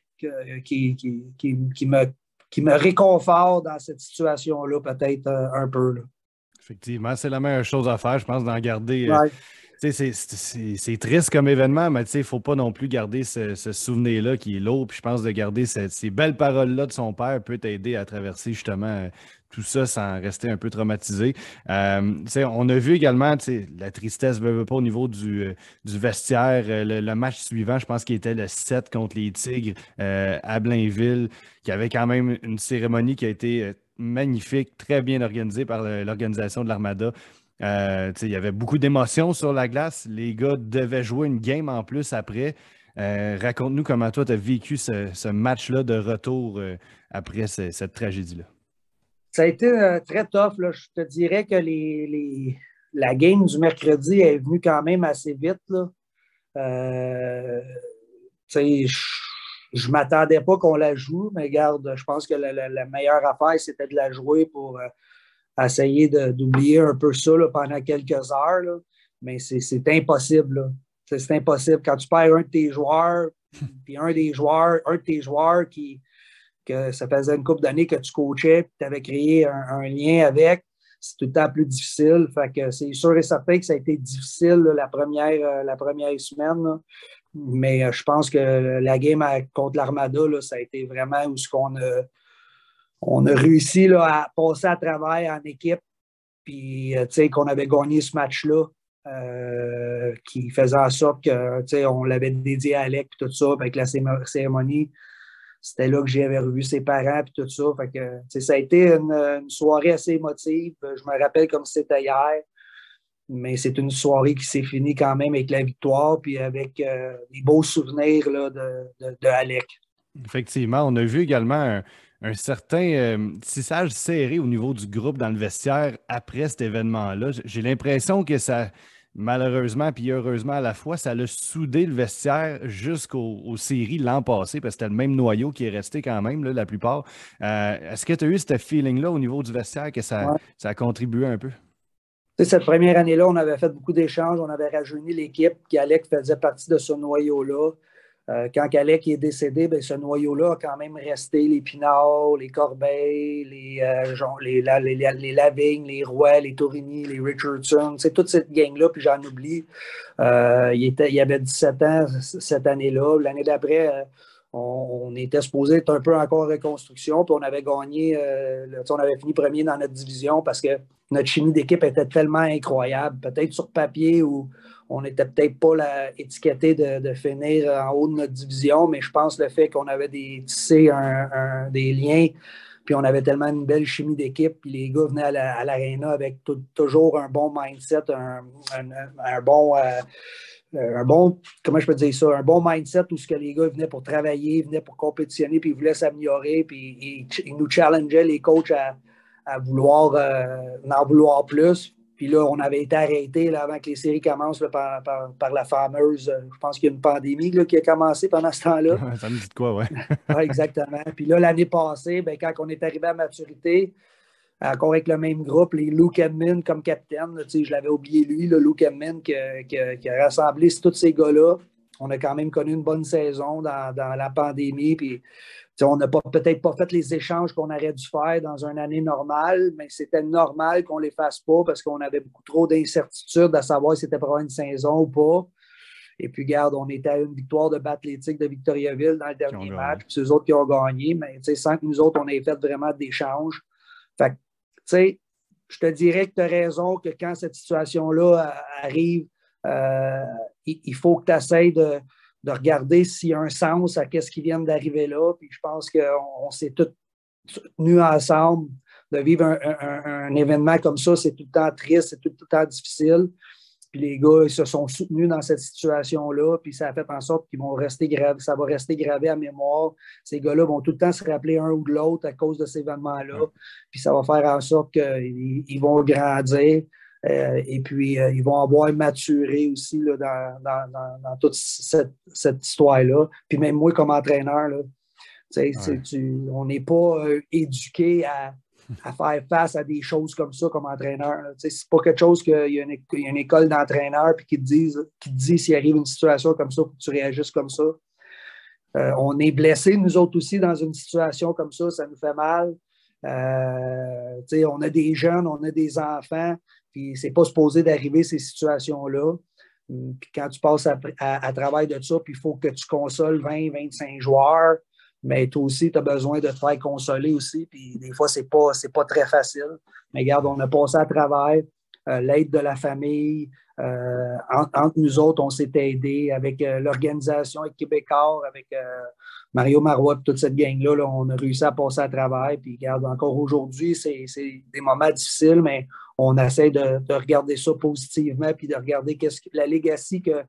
qui me réconforte dans cette situation-là, peut-être un peu. Là. Effectivement, c'est la meilleure chose à faire, je pense, d'en garder. Ouais. C'est triste comme événement, mais il ne faut pas non plus garder ce souvenir-là qui est lourd. Puis je pense de garder ces belles paroles-là de son père peut t'aider à traverser justement tout ça sans rester un peu traumatisé. On a vu également la tristesse veut pas au niveau du vestiaire. Le match suivant, je pense qu'il était le 7 contre les Tigres à Blainville, qui avait quand même une cérémonie qui a été magnifique, très bien organisée par l'organisation de l'Armada. Il y avait beaucoup d'émotions sur la glace. Les gars devaient jouer une game en plus après. Raconte-nous comment toi, tu as vécu ce match-là de retour après cette tragédie-là. Ça a été très tough. Là. Je te dirais que la game du mercredi est venue quand même assez vite. Là. Je ne m'attendais pas qu'on la joue, mais regarde, je pense que la meilleure affaire, c'était de la jouer pour essayer d'oublier un peu ça là, pendant quelques heures. Là. Mais c'est impossible. Là. C'est impossible. Quand tu perds un de tes joueurs, puis un de tes joueurs que ça faisait une couple d'années que tu coachais, puis tu avais créé un lien avec, c'est tout le temps plus difficile. Fait que c'est sûr et certain que ça a été difficile là, la première semaine. Là. Mais je pense que la game contre l'Armada, là, ça a été vraiment où on a réussi là, à passer à travers en équipe, puis qu'on avait gagné ce match-là, qui faisait en sorte qu'on l'avait dédié à Alec, puis tout ça, avec la cérémonie. C'était là que j'avais revu ses parents, puis tout ça. Fait que, ça a été une soirée assez émotive. Je me rappelle comme si c'était hier, mais c'est une soirée qui s'est finie quand même avec la victoire, puis avec des beaux souvenirs là, de Alec. Effectivement, on a vu également un certain tissage serré au niveau du groupe dans le vestiaire après cet événement-là. J'ai l'impression que ça, malheureusement puis heureusement à la fois, ça a soudé le vestiaire jusqu'aux séries l'an passé, parce que c'était le même noyau qui est resté quand même, là, la plupart. Est-ce que tu as eu ce feeling-là au niveau du vestiaire que ça a contribué un peu? Cette première année-là, on avait fait beaucoup d'échanges, on avait rajeuni l'équipe, puis Alec faisait partie de ce noyau-là. Quand Alec est décédé, bien, ce noyau-là a quand même resté les Pinard, les Corbeil, les Lavigne, les Roy, les Tourigny, les Richardson, toute cette gang-là, puis j'en oublie. Il avait 17 ans cette année-là. L'année d'après, on était supposé être un peu encore en reconstruction, puis on avait gagné, on avait fini premier dans notre division parce que notre chimie d'équipe était tellement incroyable, peut-être sur papier ou on n'était peut-être pas étiqueté de finir en haut de notre division, mais je pense le fait qu'on avait tissé des liens, puis on avait tellement une belle chimie d'équipe, puis les gars venaient à l'aréna avec toujours un bon mindset, un bon comment je peux dire ça, un bon mindset où ce que les gars venaient pour travailler, venaient pour compétitionner, puis ils voulaient s'améliorer, puis ils nous challengeaient, les coachs, à vouloir en vouloir plus. Puis là, on avait été arrêtés là, avant que les séries commencent là, par la fameuse, je pense qu'il y a une pandémie là, qui a commencé pendant ce temps-là. Ça me dit de quoi, ouais. Ouais, exactement. Puis là, l'année passée, ben, quand on est arrivé à maturité, encore avec le même groupe, les Luke Edmond comme capitaine, là, je l'avais oublié lui, là, Luke Edmond qui a rassemblé tous ces gars-là. On a quand même connu une bonne saison dans la pandémie. Puis, on n'a peut-être pas fait les échanges qu'on aurait dû faire dans une année normale, mais c'était normal qu'on ne les fasse pas parce qu'on avait beaucoup trop d'incertitudes à savoir si c'était pour avoir une saison ou pas. Et puis, regarde, on était à une victoire de Batlétique de Victoriaville dans le dernier match. Puis c'est eux autres qui ont gagné, mais sans que nous autres, on ait fait vraiment d'échanges. Fait que, tu sais, je te dirais que tu as raison que quand cette situation-là arrive, il faut que tu essaies de regarder s'il y a un sens à ce qui vient d'arriver là. Puis je pense qu'on s'est tous tenus ensemble. De vivre un événement comme ça, c'est tout le temps triste, c'est tout le temps difficile. Puis les gars, ils se sont soutenus dans cette situation-là, puis ça a fait en sorte qu'ils vont rester gravés, ça va rester gravé à mémoire. Ces gars-là vont tout le temps se rappeler un ou de l'autre à cause de ces événements-là. Puis ça va faire en sorte qu'ils vont grandir et puis ils vont avoir maturé aussi là, dans toute cette histoire-là. Puis même moi, comme entraîneur, là, on n'est pas éduqué à faire face à des choses comme ça comme entraîneur. C'est pas quelque chose qu'il y a une école d'entraîneur puis qui te dit s'il arrive une situation comme ça, il faut que tu réagisses comme ça. On est blessés, nous autres aussi, dans une situation comme ça nous fait mal. On a des jeunes, on a des enfants, puis c'est pas supposé d'arriver ces situations-là. Puis quand tu passes à travers de ça, puis il faut que tu consoles 20-25 joueurs, mais toi aussi, tu as besoin de te faire consoler aussi. Puis des fois, c'est pas très facile. Mais regarde, on a passé à travers l'aide de la famille. Entre nous autres, on s'est aidés avec l'organisation, avec Québécois, avec Mario Marois et toute cette gang-là. Là, on a réussi à passer à travers. Puis regarde, encore aujourd'hui, c'est des moments difficiles, mais on essaie de regarder ça positivement puis de regarder la legacy que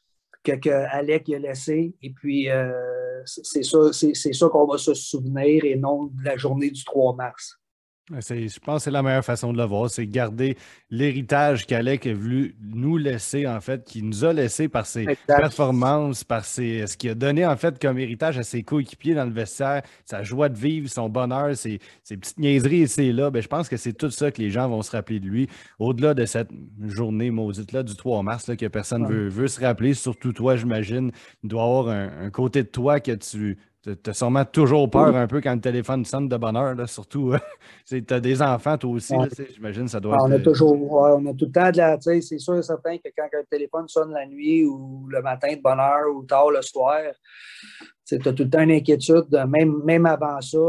Alec a laissé. Et puis, c'est ça qu'on va se souvenir et non de la journée du 3 mars. Je pense que c'est la meilleure façon de le voir, c'est garder l'héritage qu'Alec a voulu nous laisser, en fait, qu'il nous a laissé par ses performances, par ce qu'il a donné, en fait, comme héritage à ses coéquipiers dans le vestiaire, sa joie de vivre, son bonheur, ses petites niaiseries ici et là. Ben, je pense que c'est tout ça que les gens vont se rappeler de lui, au-delà de cette journée maudite-là du 3 mars, là, que personne veut se rappeler, surtout toi, j'imagine. Il doit y avoir un côté de toi que tu as sûrement toujours peur un peu quand le téléphone sonne de bonne heure, là, surtout. Tu as des enfants, toi aussi, j'imagine ça doit être... On a tout le temps de la... C'est sûr et certain que quand un téléphone sonne la nuit ou le matin de bonne heure ou tard le soir, tu as tout le temps une inquiétude, même avant ça.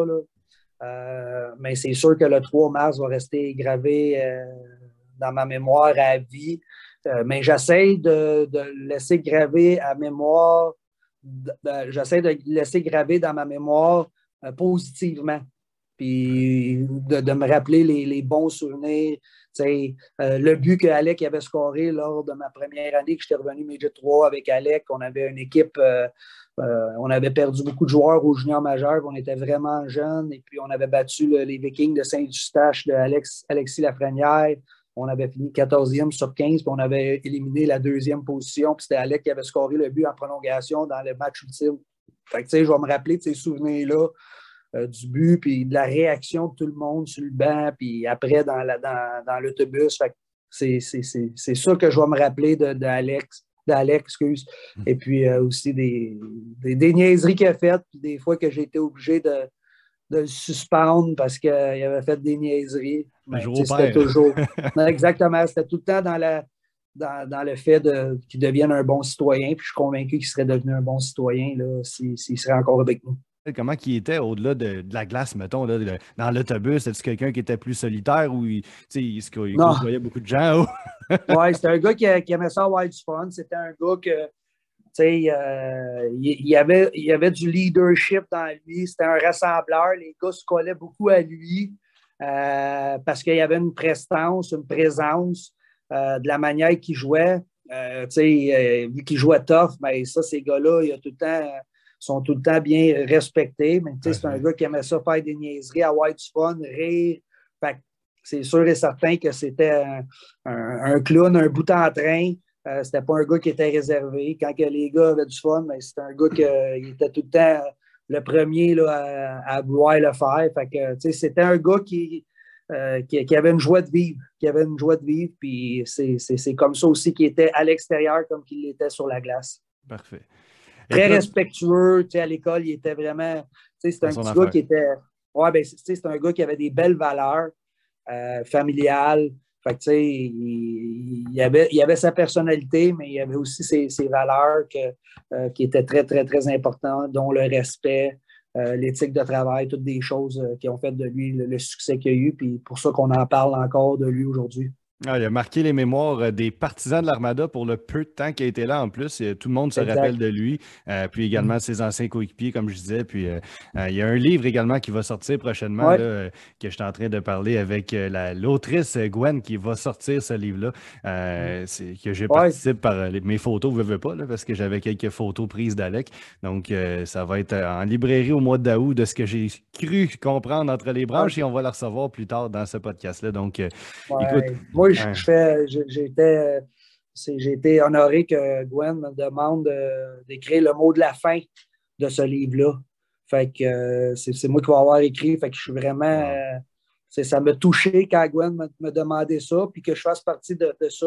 Là. Mais c'est sûr que le 3 mars va rester gravé dans ma mémoire à vie. Mais j'essaie de laisser graver à mémoire... J'essaie de laisser graver dans ma mémoire positivement. Puis de me rappeler les bons souvenirs. Le but que Alec avait scoré lors de ma première année que j'étais revenu Midget 3 avec Alec, on avait une équipe, on avait perdu beaucoup de joueurs au junior majeur, on était vraiment jeunes, et puis on avait battu les Vikings de Saint-Eustache de Alexis Lafrenière. On avait fini 14e sur 15, puis on avait éliminé la 2e position, puis c'était Alec qui avait scoré le but en prolongation dans le match ultime. Fait que, je vais me rappeler de ces souvenirs-là, du but, puis de la réaction de tout le monde sur le banc, puis après dans l'autobus. Fait que c'est ça que je vais me rappeler d'Alex, excuse. Et puis aussi des niaiseries qu'il a faites, puis des fois que j'ai été obligé de le suspendre parce qu'il avait fait des niaiseries. C'était toujours... Exactement, c'était tout le temps dans le fait qu'il devienne un bon citoyen, puis je suis convaincu qu'il serait devenu un bon citoyen là, s'il serait encore avec nous. Comment il était au-delà de la glace, mettons, là, dans l'autobus? Est-ce quelqu'un qui était plus solitaire ou il côtoyait beaucoup de gens? Oui, c'était un gars qui aimait ça avoir du fun. C'était un gars que il y avait du leadership dans lui. C'était un rassembleur. Les gars se collaient beaucoup à lui parce qu'il y avait une prestance, une présence de la manière qu'il jouait. vu qu'ils jouaient tough, mais ça, ces gars-là, sont tout le temps bien respectés. Mais c'est un gars qui aimait ça faire des niaiseries, avoir du fun, rire. Fait que c'est sûr et certain que c'était un clown, un bout en train. C'était pas un gars qui était réservé. Quand que les gars avaient du fun, mais c'était un gars qui était tout le temps le premier là, à vouloir le faire. Fait que, c'était un gars qui avait une joie de vivre. Puis c'est comme ça aussi qu'il était à l'extérieur comme qu'il l'était sur la glace. Parfait. Très respectueux. À l'école, il était vraiment... C'est un petit gars qui était... Ouais, ben, c'est un gars qui avait des belles valeurs familiales. Fait que, il avait sa personnalité, mais il y avait aussi ses valeurs qui étaient très, très, très importantes, dont le respect, l'éthique de travail, toutes des choses qui ont fait de lui le succès qu'il a eu. Puis pour ça qu'on en parle encore de lui aujourd'hui. Ah, il a marqué les mémoires des partisans de l'Armada pour le peu de temps qu'il a été là en plus. Tout le monde se rappelle de lui. Puis également ses anciens coéquipiers, comme je disais. Puis il y a un livre également qui va sortir prochainement, là, que je suis en train de parler avec l'autrice Gwen qui va sortir ce livre-là. Que j'ai participé par mes photos, veux pas, là, parce que j'avais quelques photos prises d'Alec. Donc ça va être en librairie au mois d'août de ce que j'ai cru comprendre entre les branches et on va la recevoir plus tard dans ce podcast-là. Donc écoute. Moi, j'ai été honoré que Gwen me demande d'écrire le mot de la fin de ce livre-là. Fait que c'est moi qui vais avoir écrit. Fait que je suis vraiment... ça m'a touché quand Gwen me demandait ça, puis que je fasse partie de ça.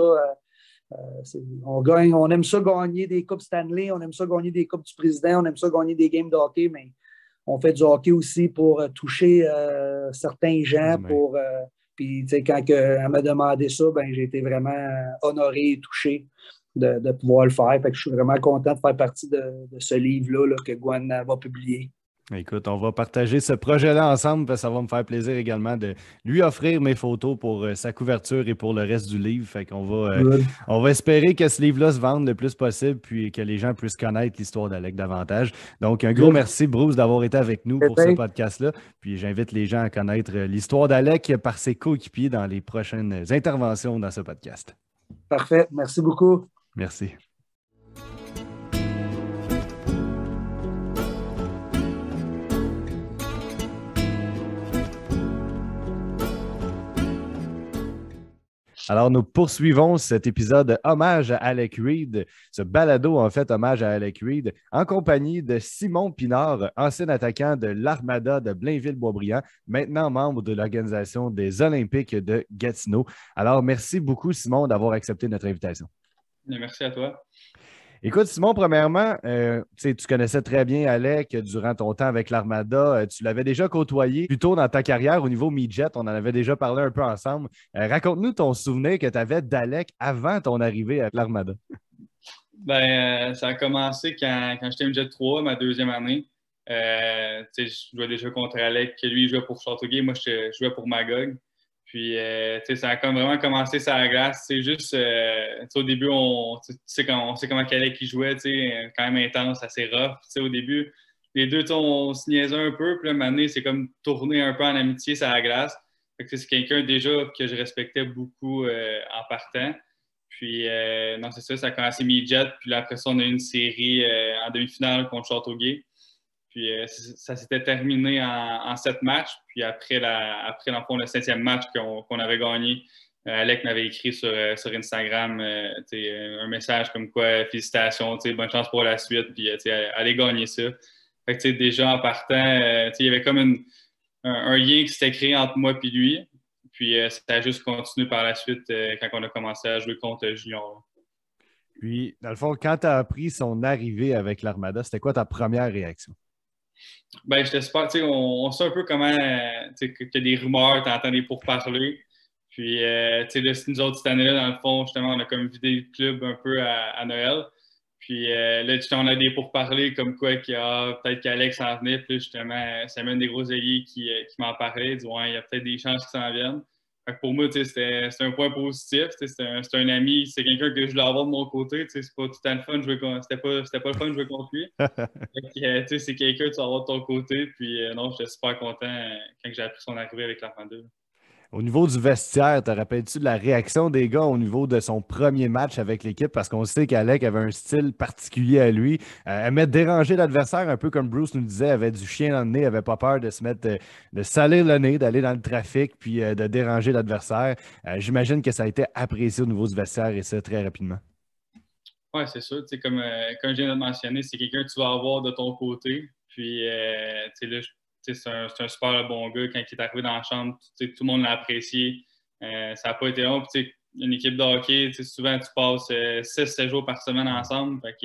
On aime ça gagner des Coupes Stanley, on aime ça gagner des Coupes du Président, on aime ça gagner des games de hockey, mais on fait du hockey aussi pour toucher certains gens, puis, quand elle m'a demandé ça, ben, j'ai été vraiment honoré et touché de pouvoir le faire. Fait que je suis vraiment content de faire partie de ce livre-là là, que Gwen va publier. Écoute, on va partager ce projet-là ensemble parce que ça va me faire plaisir également de lui offrir mes photos pour sa couverture et pour le reste du livre. Fait qu'on on va espérer que ce livre-là se vende le plus possible puis que les gens puissent connaître l'histoire d'Alec davantage. Donc, un gros merci, Bruce, d'avoir été avec nous pour ce podcast-là. Puis, j'invite les gens à connaître l'histoire d'Alec par ses coéquipiers dans les prochaines interventions dans ce podcast. Parfait. Merci beaucoup. Merci. Alors, nous poursuivons cet épisode hommage à Alec Reed, ce balado en fait hommage à Alec Reed, en compagnie de Simon Pinard, ancien attaquant de l'Armada de Blainville-Boisbriand, maintenant membre de l'organisation des Olympiques de Gatineau. Alors, merci beaucoup, Simon, d'avoir accepté notre invitation. Merci à toi. Écoute, Simon, premièrement, tu connaissais très bien Alec durant ton temps avec l'Armada. Tu l'avais déjà côtoyé plus tôt dans ta carrière au niveau midget. On en avait déjà parlé un peu ensemble. Raconte-nous ton souvenir que tu avais d'Alec avant ton arrivée à l'Armada. Ça a commencé quand j'étais midget 3, ma deuxième année. Je jouais déjà contre Alec. Lui, il jouait pour Châteauguay. Moi, je jouais pour Magog. Puis, ça a vraiment commencé sur la glace. C'est juste, au début, on sait comment Alec il jouait, quand même intense, assez rough. Au début, les deux, on se niaisait un peu. Puis là, maintenant, c'est comme tourner un peu en amitié sur la glace. Fait que c'est quelqu'un déjà que je respectais beaucoup en partant. Puis, non, c'est ça, ça a commencé midget. Puis là, après ça, on a eu une série en demi-finale contre Châteauguay. Puis ça s'était terminé en 7 matchs. Puis après, dans le fond, le 7e match qu'on avait gagné, Alec m'avait écrit sur Instagram un message comme quoi, félicitations, bonne chance pour la suite, puis allez gagner ça. Fait que déjà en partant, il y avait comme un lien qui s'était créé entre moi et lui. Puis ça a juste continué par la suite quand on a commencé à jouer contre Junior. Puis, dans le fond, quand tu as appris son arrivée avec l'Armada, c'était quoi ta première réaction? J'étais super, on sait un peu comment, qu'il y a des rumeurs, tu entends des pourparlers. Puis, là, nous autres, cette année-là, dans le fond, justement, on a comme vidé le club un peu à Noël. Puis, là, on a des pourparlers comme quoi, peut-être qu'Alex s'en venait. Puis, justement, Samuel Desgros-Ailliers qui m'en parlait, dit, ouais, il y a peut-être des chances qui s'en viennent. Fait que pour moi, c'était un point positif. C'est un ami, c'est quelqu'un que je voulais avoir de mon côté. C'est pas tout à le fun de jouer contre. C'était pas le fun de jouer contre lui. C'est quelqu'un que tu vas avoir de ton côté. Puis non, j'étais super content quand j'ai appris son arrivée avec l'Armada. Au niveau du vestiaire, te rappelles-tu de la réaction des gars au niveau de son premier match avec l'équipe? Parce qu'on sait qu'Alec avait un style particulier à lui. Aimait déranger l'adversaire, un peu comme Bruce nous disait, avait du chien dans le nez, avait pas peur de se mettre, de salir le nez, d'aller dans le trafic, puis de déranger l'adversaire. J'imagine que ça a été apprécié au niveau du vestiaire et ça très rapidement. Oui, c'est sûr. Comme je viens de le mentionner, c'est quelqu'un que tu vas avoir de ton côté. Puis, là, c'est un super bon gars. Quand il est arrivé dans la chambre, tout le monde l'a apprécié. Ça n'a pas été long. Puis, une équipe de hockey, souvent, tu passes 6-7 jours par semaine ensemble. Fait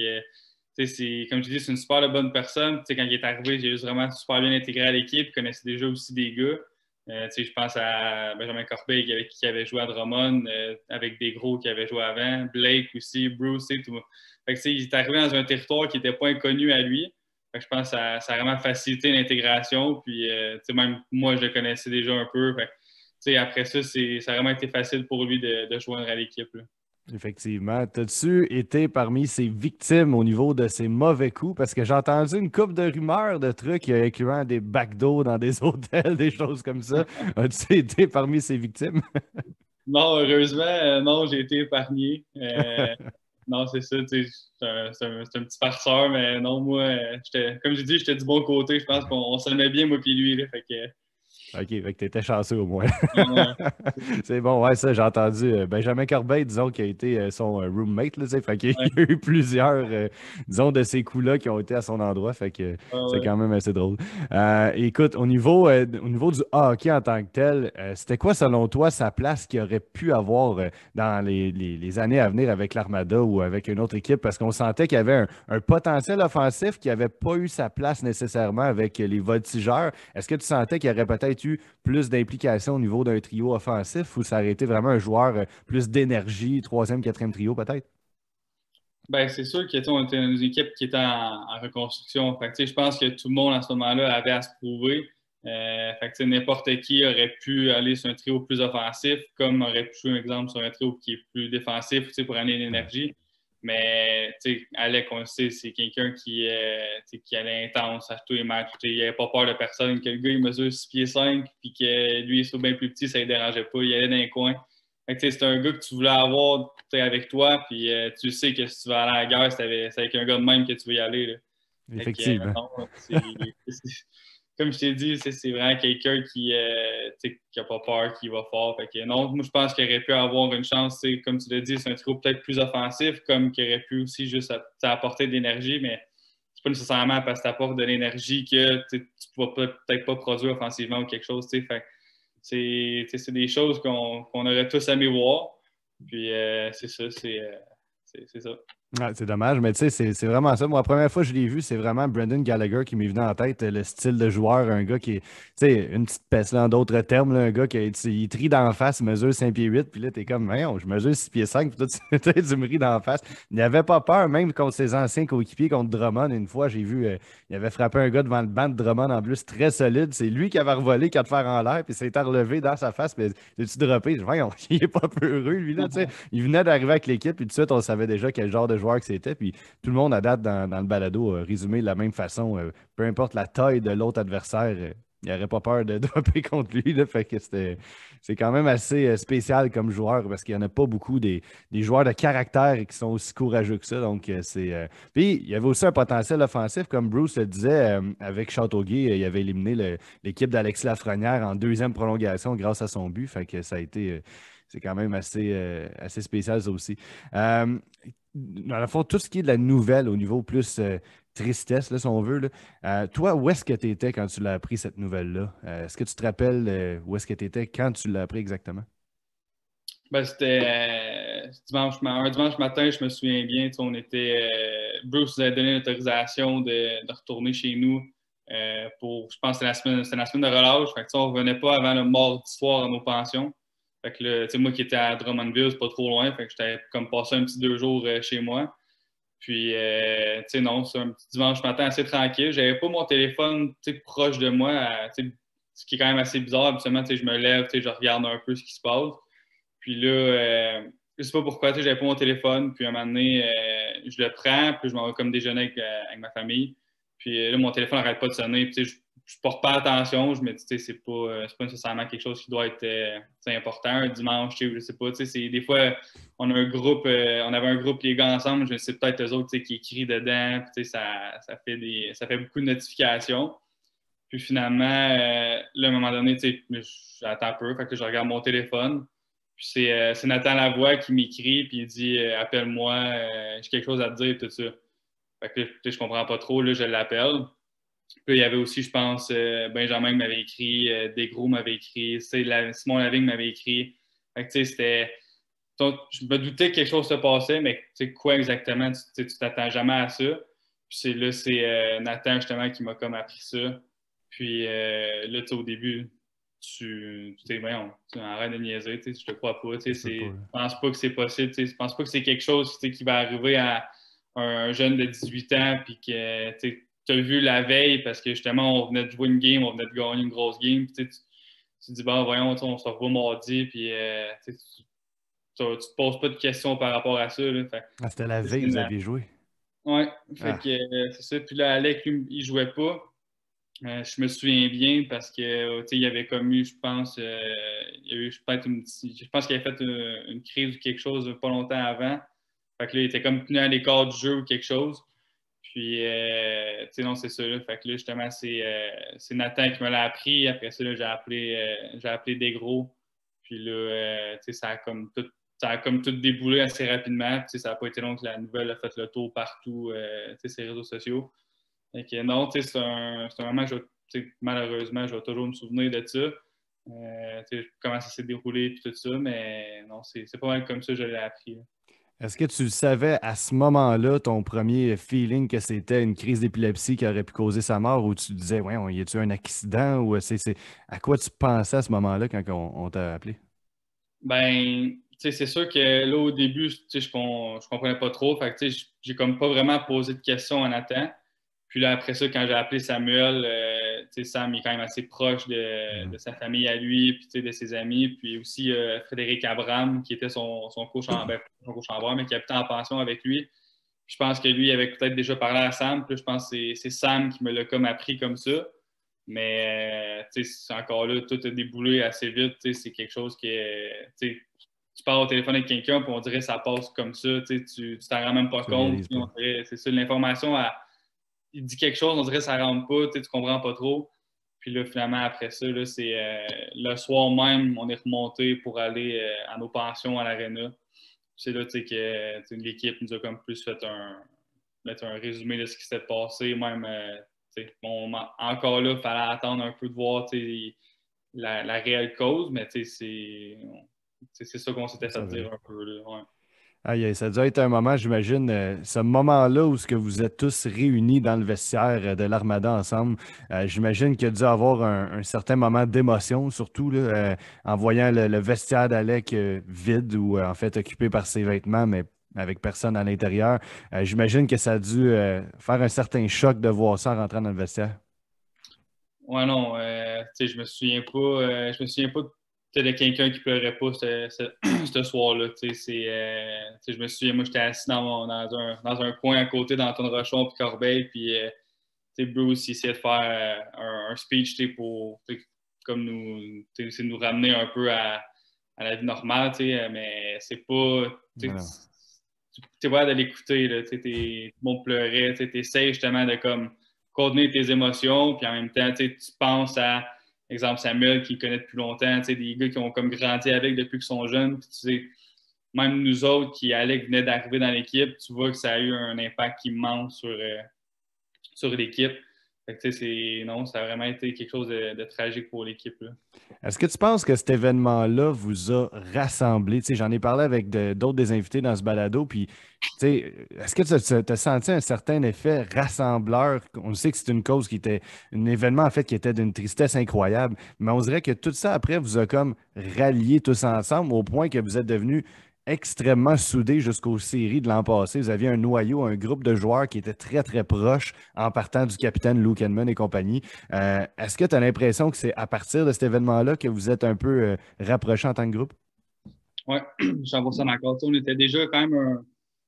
que, comme je dis, c'est une super bonne personne. Quand il est arrivé, j'ai juste vraiment super bien intégré à l'équipe. Il connaissait déjà aussi des gars. Je pense à Benjamin Corbeil qui avait joué à Drummond, avec des gros qui avaient joué avant, Blake aussi, Bruce, tout. Fait que, il est arrivé dans un territoire qui n'était pas inconnu à lui. Fait que je pense que ça a vraiment facilité l'intégration. Puis, même moi, je le connaissais déjà un peu. Fait que, après ça, ça a vraiment été facile pour lui de joindre à l'équipe. Effectivement. T'as-tu été parmi ces victimes au niveau de ces mauvais coups? Parce que j'ai entendu une couple de rumeurs de trucs incluant des backdoors dans des hôtels, des choses comme ça. As-tu été parmi ces victimes? Non, heureusement, non, j'ai été épargné. Non, c'est ça, c'est un petit farceur, mais non, moi, comme je dis, j'étais du bon côté. Je pense qu'on s'aimait bien, moi et lui. Là, fait que, OK, fait que t'étais chanceux au moins. ouais. C'est bon, ouais, ça, j'ai entendu Benjamin Corbeil, disons, qui a été son roommate, là, tu sais, fait qu'il y Ouais. a eu plusieurs, disons, de ces coups-là qui ont été à son endroit, fait que c'est Ouais. quand même assez drôle. Écoute, au niveau du hockey en tant que tel, c'était quoi, selon toi, sa place qu'il aurait pu avoir dans les années à venir avec l'Armada ou avec une autre équipe? Parce qu'on sentait qu'il y avait un potentiel offensif qui n'avait pas eu sa place nécessairement avec les Voltigeurs. Est-ce que tu sentais qu'il y aurait peut-être eu plus d'implication au niveau d'un trio offensif ou ça aurait été vraiment un joueur plus d'énergie, troisième, quatrième trio peut-être? Ben, c'est sûr qu'on était une équipe qui était en reconstruction. Fait que, je pense que tout le monde à ce moment-là avait à se prouver. Fait que, n'importe qui aurait pu aller sur un trio plus offensif, comme aurait pu jouer un exemple sur un trio qui est plus défensif pour amener l'énergie. Mais Alec, on le sait, c'est quelqu'un qui allait intense à tous les matchs. Il n'avait pas peur de personne. Que le gars, il mesure 6 pieds 5, puis que lui, il soit bien plus petit, ça ne le dérangeait pas. Il allait dans les coins. C'est un gars que tu voulais avoir avec toi, puis tu sais que si tu vas aller à la guerre, c'est avec un gars de même que tu veux y aller. Là. Effectivement. Non, comme je t'ai dit, c'est vraiment quelqu'un qui n'a pas peur, qui va fort. Fait que, non, moi, je pense qu'il aurait pu avoir une chance, comme tu l'as dit, c'est un trio peut-être plus offensif, comme qu'il aurait pu aussi juste apporter de l'énergie, mais c'est pas nécessairement parce que tu apportes de l'énergie que tu ne vas peut-être pas produire offensivement ou quelque chose. Fait c'est des choses qu'on aurait tous aimé voir. Puis c'est ça, c'est ça. Ouais, c'est dommage, mais tu sais, c'est vraiment ça. Moi, la première fois que je l'ai vu, c'est vraiment Brendan Gallagher qui m'est venu en tête, le style de joueur, un gars qui est, tu sais, une petite peste, là, en d'autres termes, là, un gars qui il trie d'en face, il mesure 5 pieds 8, puis là, t'es comme, je mesure 6 pieds 5, puis toi, tu me ris d'en face. Il n'avait pas peur, même contre ses anciens coéquipiers, contre Drummond. Une fois, j'ai vu, il avait frappé un gars devant le banc de Drummond, en plus, très solide. C'est lui qui avait revolé, qui a de faire en l'air, puis s'est relevé dans sa face, puis t'es-tu droppé? Voyons, il est pas peureux, lui, là, tu sais. Il venait d'arriver avec l'équipe, puis tout de suite, on savait déjà quel genre de joueur que c'était, puis tout le monde à date dans le balado a résumé de la même façon. Peu importe la taille de l'autre adversaire, il n'aurait pas peur de dropper contre lui. Là, fait que c'est quand même assez spécial comme joueur parce qu'il n'y en a pas beaucoup des joueurs de caractère qui sont aussi courageux que ça. Donc, Puis, il y avait aussi un potentiel offensif, comme Bruce le disait, avec Châteauguay, il avait éliminé l'équipe d'Alexis Lafrenière en deuxième prolongation grâce à son but. Fait que ça a été. C'est quand même assez spécial, ça aussi. Dans le fond, tout ce qui est de la nouvelle au niveau plus tristesse, là, si on veut, là, toi, où est-ce que tu étais quand tu l'as appris, cette nouvelle-là? Est-ce que tu te rappelles où est-ce que tu étais quand tu l'as appris exactement? Ben, c'était un dimanche matin, je me souviens bien. Bruce nous avait donné l'autorisation de retourner chez nous pour, je pense que c'était la semaine de relâche. Fait que, on ne revenait pas avant le mardi soir à nos pensions. Fait que moi qui étais à Drummondville, c'est pas trop loin. Fait que j'étais comme passé un petit 2 jours chez moi. Puis, non, c'est un petit dimanche matin assez tranquille. J'avais pas mon téléphone proche de moi, ce qui est quand même assez bizarre. Habituellement, je me lève, je regarde un peu ce qui se passe. Puis là, je sais pas pourquoi, j'avais pas mon téléphone. Puis à un moment donné, je le prends, puis je m'en vais comme déjeuner avec ma famille. Puis là, mon téléphone n'arrête pas de sonner. Puis je porte pas attention. Je me dis, c'est pas nécessairement quelque chose qui doit être important. Un dimanche, je sais pas. Des fois, on avait un groupe, les gars ensemble, je sais peut-être eux autres qui écrivent dedans. Ça fait beaucoup de notifications. Puis finalement, là, à un moment donné, j'attends un peu. Fait que je regarde mon téléphone. Puis c'est Nathan Lavoie qui m'écrit, puis il dit appelle-moi, j'ai quelque chose à te dire, tout ça. Fait que là, je comprends pas trop, là, je l'appelle. Puis il y avait aussi, je pense, Benjamin qui m'avait écrit, Desgros m'avait écrit, Simon Lavigne m'avait écrit. Fait que c'était. Je me doutais que quelque chose se passait, mais quoi exactement, tu t'attends jamais à ça. Puis c'est Nathan justement qui m'a comme appris ça. Puis là, au début, voyons, arrête de niaiser, je te crois pas. Je pense pas que c'est possible. Je pense pas que c'est quelque chose qui va arriver à un jeune de 18 ans puis que tu as vu la veille parce que justement, on venait de jouer une game, on venait de gagner une grosse game. Puis, tu dis, bon, voyons, on se revoit mardi, puis tu te poses pas de questions par rapport à ça. Là. C'était la veille que vous aviez joué. Oui, c'est ça. Puis là, Alec, lui, il jouait pas. Je me souviens bien parce que il avait commis, je pense, il y a eu je pense qu'il avait fait une crise ou quelque chose pas longtemps avant. Fait que là, il était comme tenu à l'écart du jeu ou quelque chose. Puis, non, c'est ça. Là. Fait que là, justement, c'est Nathan qui me l'a appris. Après ça, là, j'ai appelé Desgros. Puis là, ça a comme tout déboulé assez rapidement. Puis, ça n'a pas été long que la nouvelle a fait le tour partout, ces réseaux sociaux. Fait que non, c'est un moment que malheureusement, je vais toujours me souvenir de ça. Comment ça s'est déroulé et tout ça, mais non, c'est pas mal comme ça que je l'ai appris. Là. Est-ce que tu savais à ce moment-là, ton premier feeling que c'était une crise d'épilepsie qui aurait pu causer sa mort ou tu disais, ouais, y a-tu un accident ou à quoi tu pensais à ce moment-là quand on t'a appelé? Ben, c'est sûr que là, au début, je comprenais pas trop. Fait que j'ai comme pas vraiment posé de questions en attendant. Puis là, après ça, quand j'ai appelé Samuel, Sam est quand même assez proche de sa famille à lui, puis de ses amis. Puis aussi Frédéric Abram, qui était son coach en bord, mais qui habitait en pension avec lui. Je pense que lui avait peut-être déjà parlé à Sam. Puis là, je pense que c'est Sam qui me l'a comme appris comme ça. Mais encore là, tout a déboulé assez vite. C'est quelque chose que tu parles au téléphone avec quelqu'un, puis on dirait que ça passe comme ça. Tu t'en rends même pas compte. C'est ça, l'information il dit quelque chose, on dirait que ça ne rentre pas, tu comprends pas trop. Puis là, finalement, après ça, là, c'est le soir même, on est remonté pour aller à nos pensions à l'Arena. C'est là que l'équipe nous a comme plus fait un résumé de ce qui s'était passé. Même, encore là, il fallait attendre un peu de voir la réelle cause, mais c'est ça qu'on s'était fait dire un peu. Là, ouais. Aïe, ça a dû être un moment, j'imagine, ce moment-là où vous êtes tous réunis dans le vestiaire de l'Armada ensemble. J'imagine qu'il y a dû avoir un certain moment d'émotion, surtout là, en voyant le vestiaire d'Alec vide ou en fait occupé par ses vêtements, mais avec personne à l'intérieur. J'imagine que ça a dû faire un certain choc de voir ça en rentrant dans le vestiaire. Ouais, non, je me souviens pas de quelqu'un qui pleurait pas ce soir-là. Je me souviens, moi, j'étais assis dans un coin à côté d'Antoine Rochon et Corbeil, puis Bruce il essayait de faire un speech pour comme nous ramener un peu à la vie normale, mais c'est pas... Tu vois de l'écouter, tout le monde pleurait, tu essaies justement de comme contenir tes émotions, puis en même temps, tu penses à, exemple, Samuel qui le connaît depuis longtemps, des gars qui ont comme grandi avec depuis qu'ils sont jeunes, puis même nous autres qui, Alec venait d'arriver dans l'équipe, tu vois que ça a eu un impact immense sur l'équipe. Fait que, non, ça a vraiment été quelque chose de tragique pour l'équipe. Là. Est-ce que tu penses que cet événement-là vous a rassemblé? J'en ai parlé avec d'autres des invités dans ce balado, puis est-ce que tu as senti un certain effet rassembleur? On sait que c'est une cause qui était, un événement en fait qui était d'une tristesse incroyable, mais on dirait que tout ça après vous a comme rallié tous ensemble au point que vous êtes devenus extrêmement soudés jusqu'aux séries de l'an passé. Vous aviez un noyau, un groupe de joueurs qui était très, très proche en partant du capitaine Luke Edmond et compagnie. Est-ce que tu as l'impression que c'est à partir de cet événement-là que vous êtes un peu rapprochés en tant que groupe? Oui, 100% d'accord. On était déjà quand même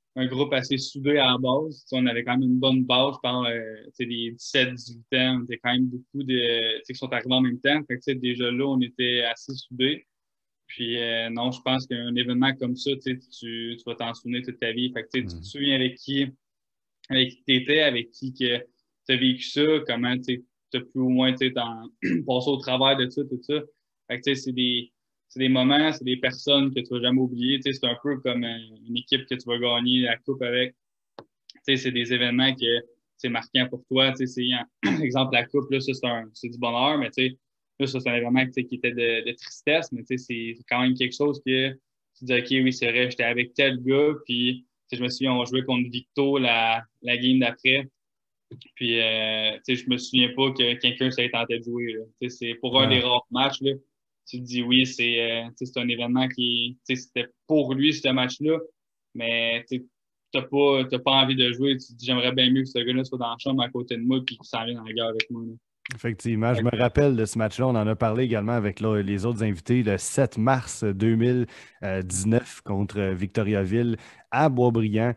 un groupe assez soudé à la base. On avait quand même une bonne base. Je pense, les 17-18 ans, on était quand même beaucoup qui sont arrivés en même temps. Fait que, déjà là, on était assez soudés. Puis non, je pense qu'un événement comme ça, tu vas t'en souvenir toute ta vie. Fait que, tu te souviens avec qui tu étais, avec qui tu as vécu ça, comment tu as pu au moins passer au travers de ça, tout ça. Fait que, c'est des moments, c'est des personnes que tu vas jamais oublier. C'est un peu comme une équipe que tu vas gagner la coupe avec. C'est des événements que c'est marquant pour toi. Exemple, la coupe, là, ça, c'est du bonheur, mais là, ça, c'est un événement qui était de tristesse, mais c'est quand même quelque chose que tu dis, OK, oui, c'est vrai, j'étais avec tel gars, puis je me souviens, on jouait contre Victo la game d'après. Puis, je me souviens pas que quelqu'un s'est tenté de jouer. C'est pour un des rares matchs, là, tu te dis, oui, c'est un événement qui, c'était pour lui, ce match-là, mais t'as pas envie de jouer. Tu te dis, j'aimerais bien mieux que ce gars-là soit dans la chambre à côté de moi puis qu'il s'en vienne dans la guerre avec moi. Là. Effectivement, je me rappelle de ce match-là. On en a parlé également avec les autres invités le 7 mars 2019 contre Victoriaville à Boisbriand.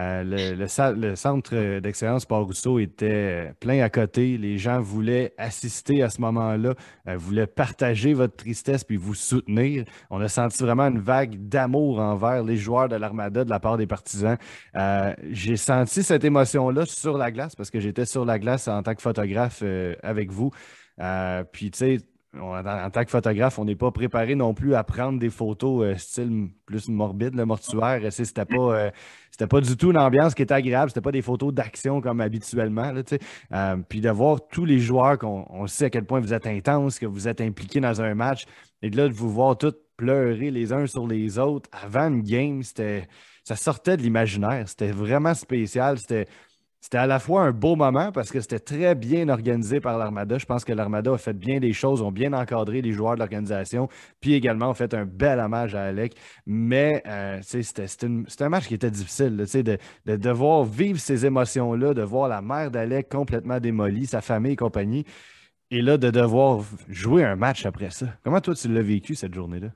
Le centre d'excellence Port-Rousseau était plein à côté. Les gens voulaient assister à ce moment-là, voulaient partager votre tristesse puis vous soutenir. On a senti vraiment une vague d'amour envers les joueurs de l'Armada de la part des partisans. J'ai senti cette émotion-là sur la glace parce que j'étais sur la glace en tant que photographe avec vous. Puis, tu sais, en tant que photographe, on n'est pas préparé non plus à prendre des photos style plus morbide, le mortuaire. C'était pas du tout une ambiance qui était agréable. C'était pas des photos d'action comme habituellement. Là, puis de voir tous les joueurs, on sait à quel point vous êtes intenses, que vous êtes impliqués dans un match, et de là, de vous voir tous pleurer les uns sur les autres avant une game, ça sortait de l'imaginaire. C'était vraiment spécial. C'était à la fois un beau moment parce que c'était très bien organisé par l'Armada. Je pense que l'Armada a fait bien des choses, ont bien encadré les joueurs de l'organisation, puis également ont fait un bel hommage à Alec. Mais c'était un match qui était difficile, là, de devoir vivre ces émotions-là, de voir la mère d'Alec complètement démolie, sa famille et compagnie, et là, de devoir jouer un match après ça. Comment toi, tu l'as vécu cette journée-là?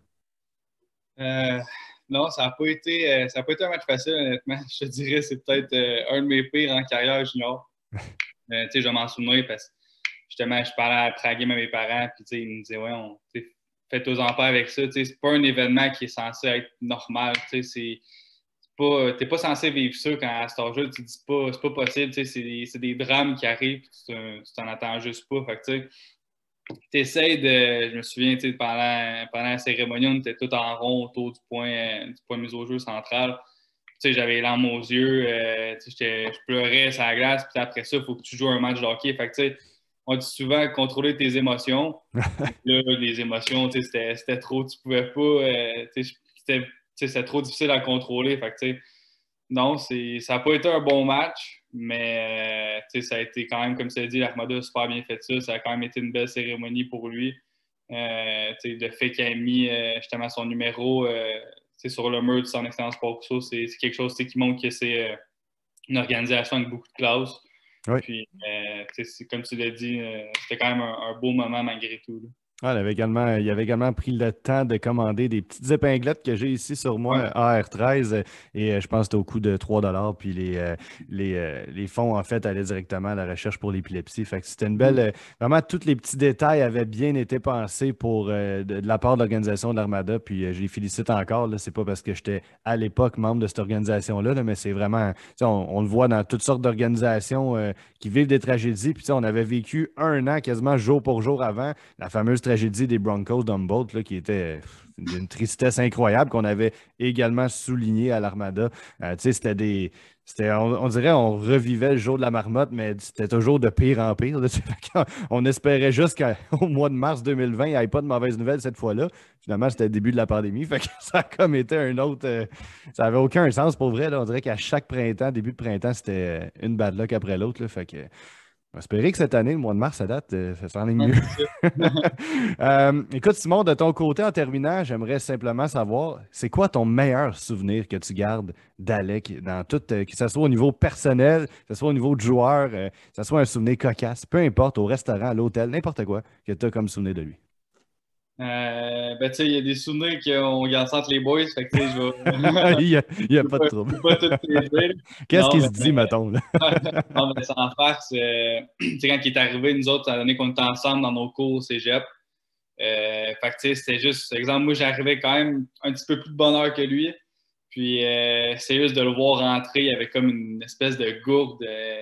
Non, ça n'a pas été un match facile, honnêtement. Je te dirais c'est peut-être un de mes pires en carrière junior. Je m'en souviens parce que justement, je parlais après la game à mes parents, puis ils me disaient, ouais, faites-en pas avec ça. C'est pas un événement qui est censé être normal. T'es pas censé vivre ça quand à cet âge-là, tu te dis pas, c'est pas possible. C'est des drames qui arrivent, puis tu t'en attends juste pas. Fait que, t'essayes de. Je me souviens, pendant la cérémonie, on était tout en rond autour du point mise au jeu central. J'avais les larmes aux yeux, je pleurais sur la glace, puis après ça, il faut que tu joues un match de hockey. Fait que, on dit souvent contrôler tes émotions. Là, les émotions, c'était trop, tu pouvais pas. C'était trop difficile à contrôler. Fait que, non, ça n'a pas été un bon match, mais ça a été quand même, comme tu l'as dit, l'Armada a super bien fait ça. Ça a quand même été une belle cérémonie pour lui. Le fait qu'il ait mis justement son numéro sur le mur de son excellence Port-Rousseau, c'est quelque chose qui montre que c'est une organisation avec beaucoup de classe. Oui. Puis, comme tu l'as dit, c'était quand même un beau moment malgré tout. Là. Ah, il avait également pris le temps de commander des petites épinglettes que j'ai ici sur moi, AR13, et je pense que c'était au coût de 3 $. Puis les fonds, en fait, allaient directement à la recherche pour l'épilepsie. Fait que c'était une belle. Vraiment, tous les petits détails avaient bien été pensés pour de la part de l'organisation de l'Armada. Puis je les félicite encore. C'est pas parce que j'étais à l'époque membre de cette organisation-là, mais c'est vraiment. On le voit dans toutes sortes d'organisations qui vivent des tragédies. Puis on avait vécu un an quasiment jour pour jour avant la fameuse tragédie des Broncos d'Humboldt, qui était d'une tristesse incroyable, qu'on avait également souligné à l'Armada. On dirait on revivait le jour de la marmotte, mais c'était toujours de pire en pire. Là, on espérait juste qu'au mois de mars 2020, il n'y ait pas de mauvaises nouvelles cette fois-là. Finalement, c'était le début de la pandémie. Fait que ça a comme été un autre. Ça n'avait aucun sens pour vrai. Là. On dirait qu'à chaque printemps, début de printemps, c'était une bad luck après l'autre. Fait que. On va espérer que cette année, le mois de mars, ça date, ça en est mieux. Écoute, Simon, de ton côté, en terminant, j'aimerais simplement savoir, c'est quoi ton meilleur souvenir que tu gardes d'Alec, dans tout, que ce soit au niveau personnel, que ce soit au niveau de joueur, que ce soit un souvenir cocasse, peu importe, au restaurant, à l'hôtel, n'importe quoi que tu as comme souvenir de lui. Ben, tu sais, il y a des souvenirs qu'on garde ça entre les boys. Fait que, tu sais, je vais. Il n'y a pas de trouble. Je peux pas tout te dire. Qu'est-ce Non, qui mais, se dit, mettons, là? non, mais sans farce, tu sais, quand il est arrivé, nous autres, étant donné qu'on était ensemble dans nos cours au cégep, fait que, tu sais, c'était juste, exemple, moi, j'arrivais quand même un petit peu plus de bonheur que lui. Puis, c'est juste de le voir rentrer, il avait comme une espèce de gourde,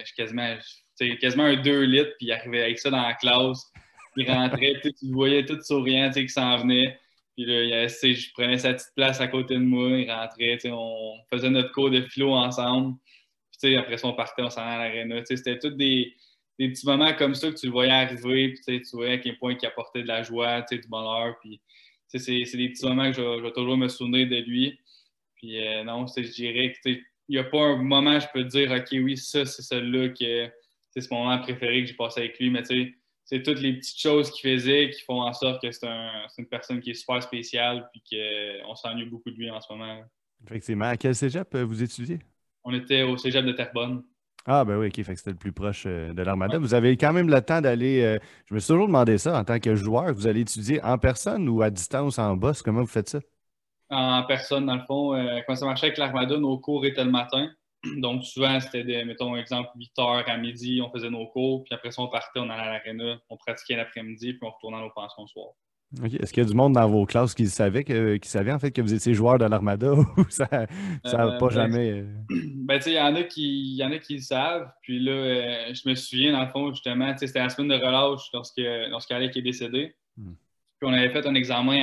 quasiment un 2 litres, puis il arrivait avec ça dans la classe. Il rentrait, tu le voyais tout souriant, tu sais, qu'il s'en venait. Puis là, je prenais sa petite place à côté de moi, il rentrait, tu sais, on faisait notre cours de philo ensemble. Puis, tu sais, après ça, on partait, on s'en allait à l'aréna. Tu sais, c'était tous des petits moments comme ça que tu le voyais arriver, puis tu voyais à quel point il apportait de la joie, tu sais, du bonheur. Puis, tu sais, c'est des petits moments que je vais toujours me souvenir de lui. Puis non, je dirais que il n'y a pas un moment, je peux te dire, OK, oui, ça, c'est celui-là que c'est mon moment préféré que j'ai passé avec lui. Mais tu sais, c'est toutes les petites choses qu'il faisait qui font en sorte que c'est une personne qui est super spéciale puis qu'on s'ennuie beaucoup de lui en ce moment. Effectivement. À quel cégep vous étudiez? On était au cégep de Terrebonne. Ah, ben oui, OK. Fait que c'était le plus proche de l'Armada. Ouais. Vous avez quand même le temps d'aller. Je me suis toujours demandé ça en tant que joueur. Vous allez étudier en personne ou à distance en boss? Comment vous faites ça? En personne, dans le fond, quand ça marchait avec l'Armada, nos cours étaient le matin. Donc, souvent, c'était, mettons, exemple, 8 heures à midi, on faisait nos cours. Puis après ça, on partait, on allait à l'aréna, on pratiquait l'après-midi, puis on retournait à nos pensions le soir. OK. Est-ce qu'il y a du monde dans vos classes qui savait en fait que vous étiez joueur de l'Armada ou ça n'a pas Ben, jamais. ben, tu sais, il y en a qui le savent. Puis là, je me souviens, dans le fond, justement, tu sais, c'était la semaine de relâche lorsqu'Alec est décédé. Hmm. Puis on avait fait un examen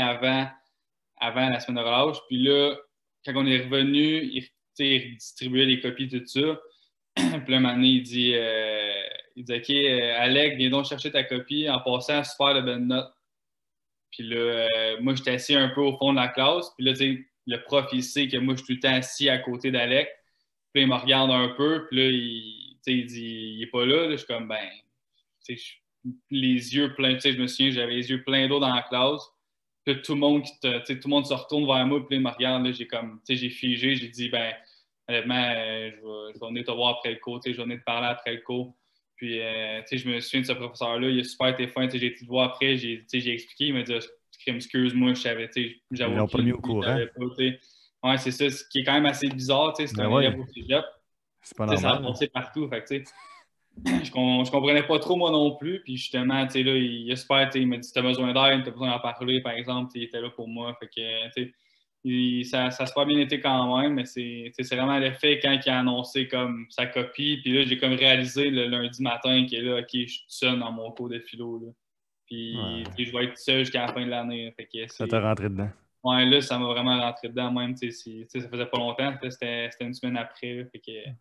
avant la semaine de relâche. Puis là, quand on est revenu, il distribuait les copies, tout ça. Puis là, un moment donné, il dit OK, Alec, viens donc chercher ta copie en passant à super de bonne note. Puis là, moi, j'étais assis un peu au fond de la classe. Puis là, tu sais, le prof, il sait que moi, je suis tout le temps assis à côté d'Alec. Puis là, il me regarde un peu. Puis là, il dit, il est pas là. Là, je suis comme, ben, tu sais, les yeux pleins. Tu sais, je me souviens, j'avais les yeux pleins d'eau dans la classe. Puis là, tout le monde tout le monde se retourne vers moi. Puis là, il me regarde. Là, j'ai figé. J'ai dit, ben, honnêtement, je vais venir te voir après le cours. Je vais venir te parler après le cours. Puis, je me souviens de ce professeur-là, il a super été fin. J'ai été le voir après, j'ai expliqué, il m'a dit excuse-moi, je savais, j'avoue. Ils l'ont pas mis au courant. Ouais, c'est ça, ce qui est quand même assez bizarre, c'est un élève au cégep. C'est pas normal. Ça a passé partout, fait que, je comprenais pas trop moi non plus. Puis justement, là, il a super, il m'a dit si t'as besoin d'aide, t'as besoin d'en parler, par exemple, il était là pour moi. Fait que, ça a super bien été quand même, mais c'est vraiment l'effet quand il a annoncé comme sa copie. Puis là, j'ai comme réalisé le lundi matin qu'il est là, OK, je suis tout seul dans mon cours de philo. Là. Puis je vais être seul jusqu'à la fin de l'année. Ça t'a rentré dedans. Ouais, là, ça m'a vraiment rentré dedans même. Ça faisait pas longtemps. C'était une semaine après. Là, fait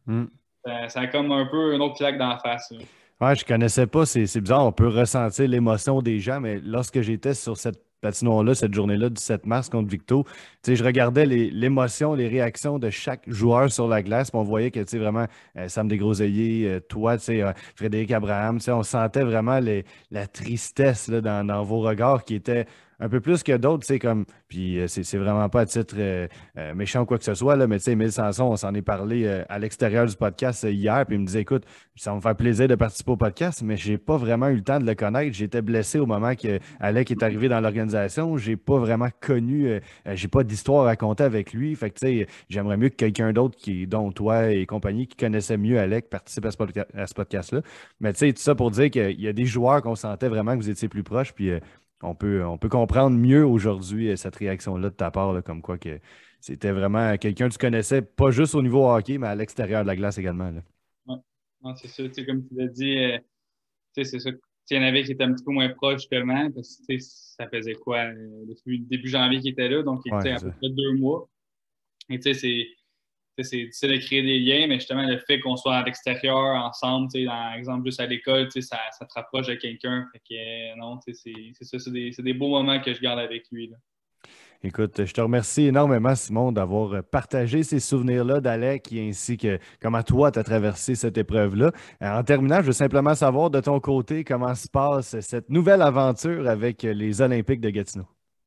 que, ça a comme un peu un autre claque dans la face. Là. Ouais, je connaissais pas. C'est bizarre. On peut ressentir l'émotion des gens, mais lorsque j'étais sur cette patinoire-là, cette journée-là du 7 mars contre Victo, je regardais l'émotion, les réactions de chaque joueur sur la glace, puis on voyait que vraiment Sam Desgroseilliers, toi, Frédéric Abraham, on sentait vraiment la tristesse là, dans vos regards qui étaient un peu plus que d'autres, comme, puis c'est vraiment pas à titre méchant ou quoi que ce soit, là, mais Émile Sanson, on s'en est parlé à l'extérieur du podcast hier, puis il me disait, écoute, ça va me faire plaisir de participer au podcast, mais j'ai pas vraiment eu le temps de le connaître. J'étais blessé au moment que Alec est arrivé dans l'organisation. J'ai pas vraiment connu, j'ai pas d'histoire à raconter avec lui. Fait que, j'aimerais mieux que quelqu'un d'autre, dont toi et compagnie, qui connaissait mieux Alec, participe à ce podcast-là. Mais tout ça pour dire qu'il y a des joueurs qu'on sentait vraiment que vous étiez plus proches, puis on peut comprendre mieux aujourd'hui cette réaction-là de ta part, là, comme quoi que c'était vraiment quelqu'un que tu connaissais, pas juste au niveau hockey, mais à l'extérieur de la glace également. Là. Ouais. Non, c'est ça, comme tu l'as dit, c'est ça. Il y en avait qui étaient un petit peu moins proches, justement, parce que ça faisait quoi, début janvier qu'il était là, donc il était à peu près 2 mois. Et tu sais, c'est difficile de créer des liens, mais justement, le fait qu'on soit à l'extérieur ensemble, par exemple, juste à l'école, ça te rapproche de quelqu'un. Fait que non, c'est ça, c'est des beaux moments que je garde avec lui. Là. Écoute, je te remercie énormément, Simon, d'avoir partagé ces souvenirs-là d'Alec ainsi que comment toi, tu as traversé cette épreuve-là. En terminant, je veux simplement savoir de ton côté comment se passe cette nouvelle aventure avec les Olympiques de Gatineau.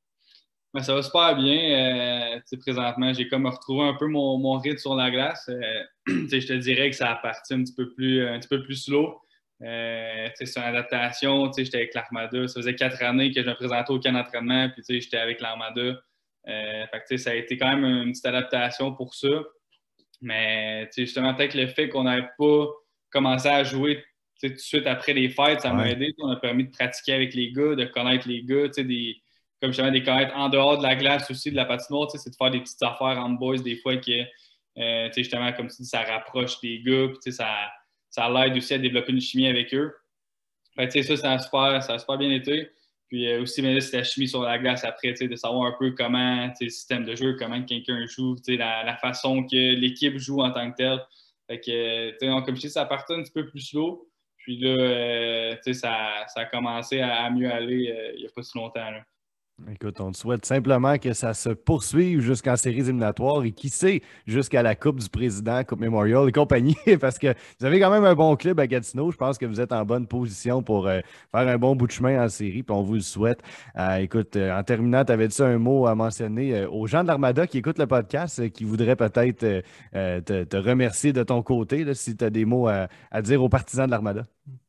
Ben, ça va super bien. Présentement, j'ai comme retrouvé un peu mon rythme sur la glace. Je te dirais que ça a parti un petit peu plus slow. C'est une adaptation. J'étais avec l'Armada. Ça faisait 4 années que je me présentais au camp d'entraînement, puis j'étais avec l'Armada. Ça a été quand même une petite adaptation pour ça. Mais justement, peut-être le fait qu'on n'avait pas commencé à jouer tout de suite après les fêtes, ça m'a aidé. On a permis de pratiquer avec les gars, de connaître les gars, comme justement, des connaître en dehors de la glace aussi, de la patinoire, c'est de faire des petites affaires entre boys des fois que, justement, comme tu dis, ça rapproche des gars, puis ça l'aide aussi à développer une chimie avec eux. Ça a super bien été. Puis aussi, mais là, c'est la chimie sur la glace après, de savoir un peu comment, le système de jeu, comment quelqu'un joue, la façon que l'équipe joue en tant que telle. Fait que, donc, comme je dis, ça partait un petit peu plus slow. Puis là, ça a commencé à mieux aller il n'y a pas si longtemps. Là. Écoute, on te souhaite simplement que ça se poursuive jusqu'en séries éliminatoires et qui sait, jusqu'à la Coupe du Président, Coupe Memorial et compagnie, parce que vous avez quand même un bon club à Gatineau. Je pense que vous êtes en bonne position pour faire un bon bout de chemin en série, puis on vous le souhaite. Écoute, en terminant, tu avais-tu un mot à mentionner aux gens de l'Armada qui écoutent le podcast, qui voudraient peut-être te remercier de ton côté, là, si tu as des mots à dire aux partisans de l'Armada?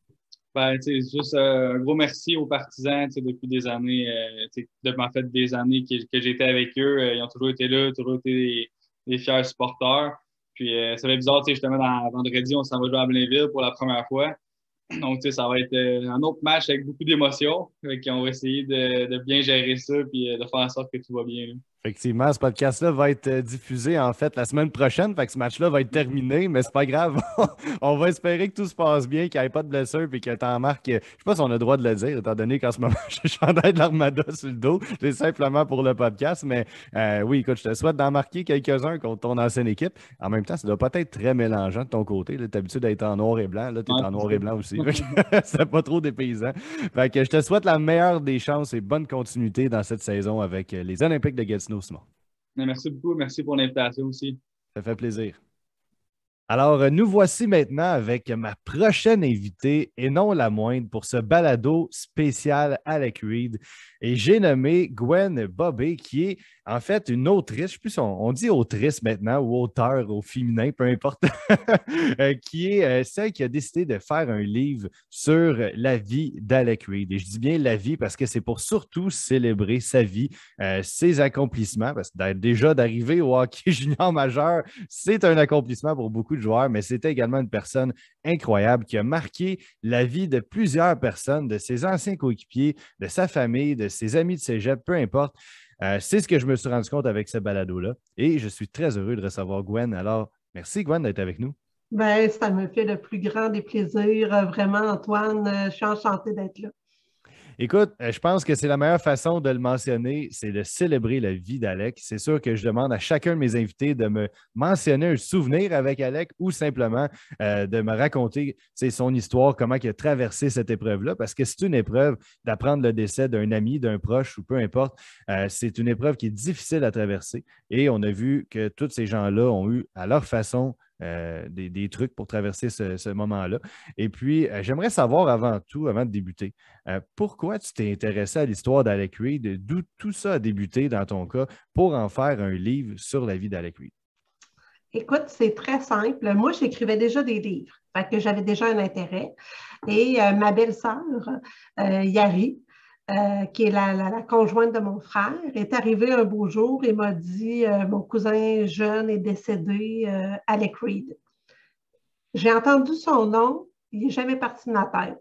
Juste un gros merci aux partisans depuis des années, en fait des années que j'étais avec eux. Ils ont toujours été là, toujours été des fiers supporters. Puis ça fait bizarre, justement, vendredi, on s'en va jouer à Blainville pour la première fois. Donc, ça va être un autre match avec beaucoup d'émotions. On va essayer de bien gérer ça et de faire en sorte que tout va bien. Là. Effectivement, ce podcast-là va être diffusé en fait la semaine prochaine. Fait que ce match-là va être terminé, mais c'est pas grave. On va espérer que tout se passe bien, qu'il n'y ait pas de blessure et que tu en marques. Je sais pas si on a le droit de le dire, étant donné qu'en ce moment, j'ai le chandail de l'Armada sur le dos. C'est simplement pour le podcast. Mais oui, écoute, je te souhaite d'en marquer quelques-uns contre ton ancienne équipe. En même temps, ça doit pas être très mélangeant de ton côté. Tu es habitué d'être en noir et blanc. Là, tu es en noir et blanc aussi. C'est pas trop dépaysant. Fait que je te souhaite la meilleure des chances et bonne continuité dans cette saison avec les Olympiques de Gatineau. Simon. Merci beaucoup. Merci pour l'invitation aussi. Ça fait plaisir. Alors, nous voici maintenant avec ma prochaine invitée et non la moindre pour ce balado spécial Alec Reid. Et j'ai nommé Gwen Bobé, qui est en fait une autrice, je ne sais plus si on dit autrice maintenant ou auteur au féminin, peu importe, qui est celle qui a décidé de faire un livre sur la vie d'Alec Reid. Et je dis bien la vie parce que c'est pour surtout célébrer sa vie, ses accomplissements, parce que déjà d'arriver au hockey junior majeur, c'est un accomplissement pour beaucoup de joueurs, mais c'était également une personne incroyable qui a marqué la vie de plusieurs personnes, de ses anciens coéquipiers, de sa famille, de ses amis de cégep, peu importe. C'est ce que je me suis rendu compte avec ce balado-là. Et je suis très heureux de recevoir Gwen. Alors, merci Gwen d'être avec nous. Bien, ça me fait le plus grand des plaisirs. Vraiment, Antoine, je suis enchantée d'être là. Écoute, je pense que c'est la meilleure façon de le mentionner, c'est de célébrer la vie d'Alec. C'est sûr que je demande à chacun de mes invités de me mentionner un souvenir avec Alec ou simplement de me raconter son histoire, comment il a traversé cette épreuve-là, parce que c'est une épreuve d'apprendre le décès d'un ami, d'un proche ou peu importe. C'est une épreuve qui est difficile à traverser et on a vu que tous ces gens-là ont eu à leur façon des trucs pour traverser ce moment-là. Et puis, j'aimerais savoir avant tout, avant de débuter, pourquoi tu t'es intéressé à l'histoire d'Alec Reid, d'où tout ça a débuté dans ton cas pour en faire un livre sur la vie d'Alec Reid? Écoute, c'est très simple. Moi, j'écrivais déjà des livres, fait que j'avais déjà un intérêt. Et ma belle-sœur, Yari, qui est la conjointe de mon frère, est arrivée un beau jour et m'a dit mon cousin jeune est décédé, Alec Reid. J'ai entendu son nom, il n'est jamais parti de ma tête.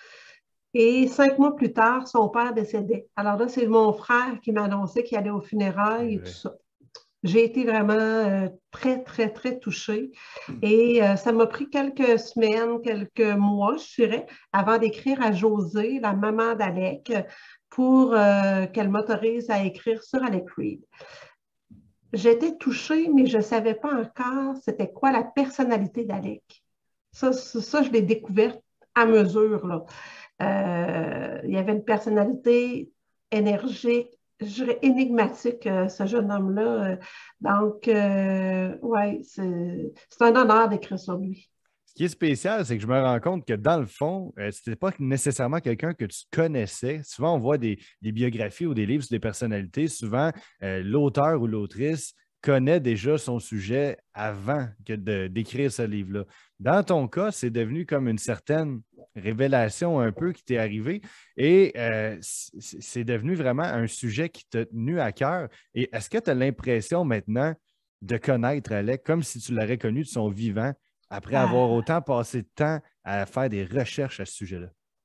Et 5 mois plus tard, son père décédait. Alors là, c'est mon frère qui m'a annoncé qu'il allait aux funérailles et tout ça. J'ai été vraiment très, très, très touchée. Et ça m'a pris quelques semaines, quelques mois, je dirais, avant d'écrire à Josée, la maman d'Alec, pour qu'elle m'autorise à écrire sur Alec Reid. J'étais touchée, mais je ne savais pas encore c'était quoi la personnalité d'Alec. Ça, je l'ai découverte à mesure, là. Il y avait une personnalité énergique, je dirais énigmatique, ce jeune homme-là. Donc, oui, c'est un honneur d'écrire sur lui. Ce qui est spécial, c'est que je me rends compte que dans le fond, ce n'était pas nécessairement quelqu'un que tu connaissais. Souvent, on voit des biographies ou des livres sur des personnalités. Souvent, l'auteur ou l'autrice connaît déjà son sujet avant d'écrire ce livre-là. Dans ton cas, c'est devenu comme une certaine révélation un peu qui t'est arrivée et c'est devenu vraiment un sujet qui t'a tenu à cœur. Et est-ce que tu as l'impression maintenant de connaître Alec comme si tu l'aurais connu de son vivant après avoir autant passé de temps à faire des recherches à ce sujet-là?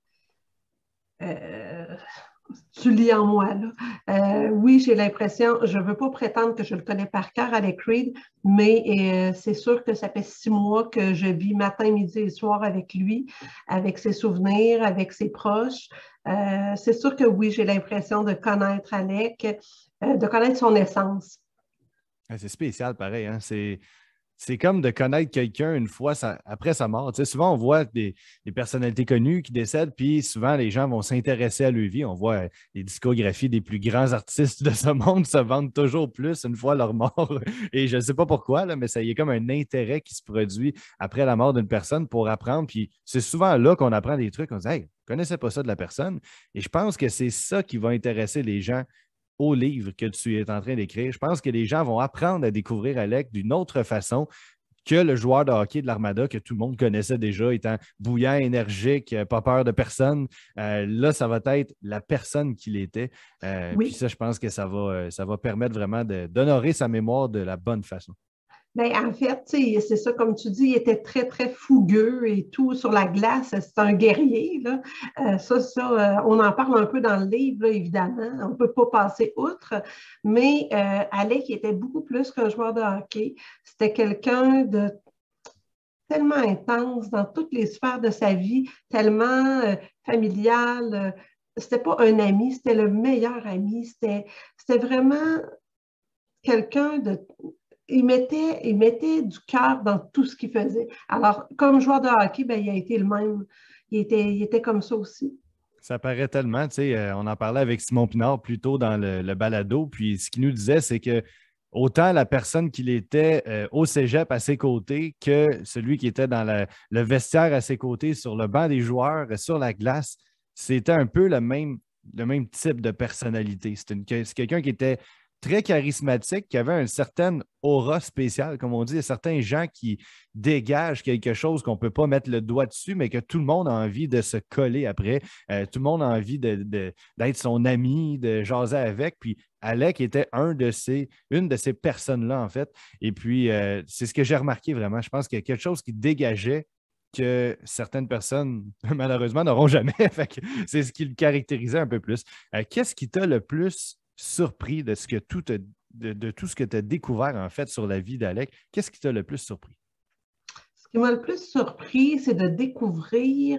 Tu lis en moi, là. Oui, j'ai l'impression, je ne veux pas prétendre que je le connais par cœur, Alec Reid, mais c'est sûr que ça fait 6 mois que je vis matin, midi et soir avec lui, avec ses souvenirs, avec ses proches. C'est sûr que oui, j'ai l'impression de connaître Alec, de connaître son essence. C'est spécial, pareil. Hein? C'est comme de connaître quelqu'un une fois après sa mort. Tu sais, souvent, on voit des personnalités connues qui décèdent, puis souvent, les gens vont s'intéresser à leur vie. On voit les discographies des plus grands artistes de ce monde se vendent toujours plus une fois leur mort. Et je ne sais pas pourquoi, là, mais ça y est comme un intérêt qui se produit après la mort d'une personne pour apprendre. Puis c'est souvent là qu'on apprend des trucs. On se dit, hey, je ne connaissais pas ça de la personne. Et je pense que c'est ça qui va intéresser les gens au livre que tu es en train d'écrire. Je pense que les gens vont apprendre à découvrir Alec d'une autre façon que le joueur de hockey de l'Armada que tout le monde connaissait déjà, étant bouillant, énergique, pas peur de personne. Là, ça va être la personne qu'il était. Oui. Puis ça, je pense que ça va permettre vraiment d'honorer sa mémoire de la bonne façon. Bien, en fait, c'est ça, comme tu dis, il était très, très fougueux et tout sur la glace. C'est un guerrier, là. On en parle un peu dans le livre, là, évidemment. On ne peut pas passer outre. Mais Alec était beaucoup plus qu'un joueur de hockey. C'était quelqu'un de tellement intense dans toutes les sphères de sa vie, tellement familial. C'était pas un ami, c'était le meilleur ami. C'était vraiment quelqu'un de... Il mettait du cœur dans tout ce qu'il faisait. Alors, comme joueur de hockey, bien, il a été le même. Il était comme ça aussi. Ça paraît tellement, tu sais, on en parlait avec Simon Pinard plus tôt dans le balado, puis ce qu'il nous disait, c'est que autant la personne qu'il était au cégep à ses côtés que celui qui était dans le vestiaire à ses côtés, sur le banc des joueurs, sur la glace, c'était un peu le même type de personnalité. C'est quelqu'un qui était très charismatique, qui avait une certaine aura spéciale, comme on dit. Il y a certains gens qui dégagent quelque chose qu'on ne peut pas mettre le doigt dessus, mais que tout le monde a envie de se coller après. Tout le monde a envie d'être son ami, de jaser avec. Puis Alec était une de ces personnes-là, en fait. Et puis, c'est ce que j'ai remarqué vraiment. Je pense qu'il y a quelque chose qui dégageait que certaines personnes, malheureusement, n'auront jamais. C'est ce qui le caractérisait un peu plus. Qu'est-ce qui t'a le plus surpris de tout ce que tu as découvert, en fait, sur la vie d'Alec? Qu'est-ce qui t'a le plus surpris? Ce qui m'a le plus surpris, c'est de découvrir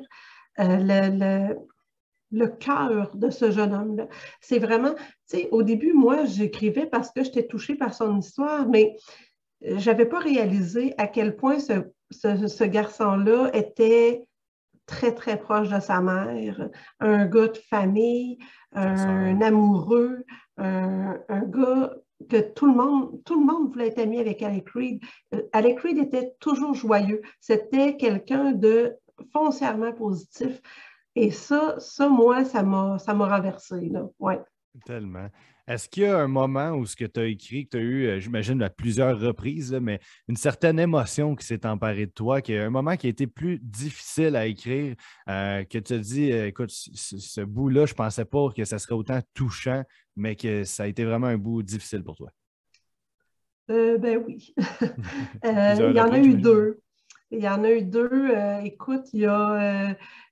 le cœur de ce jeune homme-là. C'est vraiment, tu sais, au début, moi, j'écrivais parce que j'étais touchée par son histoire, mais je n'avais pas réalisé à quel point ce garçon-là était très, très proche de sa mère, un gars de famille, un amoureux, un gars que tout le monde voulait être ami avec Alec Reid. Alec Reid était toujours joyeux. C'était quelqu'un de foncièrement positif. Et ça moi, ça m'a renversé, là. Ouais. Tellement. Est-ce qu'il y a un moment où ce que tu as écrit, que tu as eu, j'imagine, à plusieurs reprises, là, mais une certaine émotion qui s'est emparée de toi, qu'il y a un moment qui a été plus difficile à écrire, que tu as dit, écoute, ce bout-là, je ne pensais pas que ça serait autant touchant, mais que ça a été vraiment un bout difficile pour toi? Ben oui. Il y en a eu deux. Il y en a eu deux. Écoute, il y a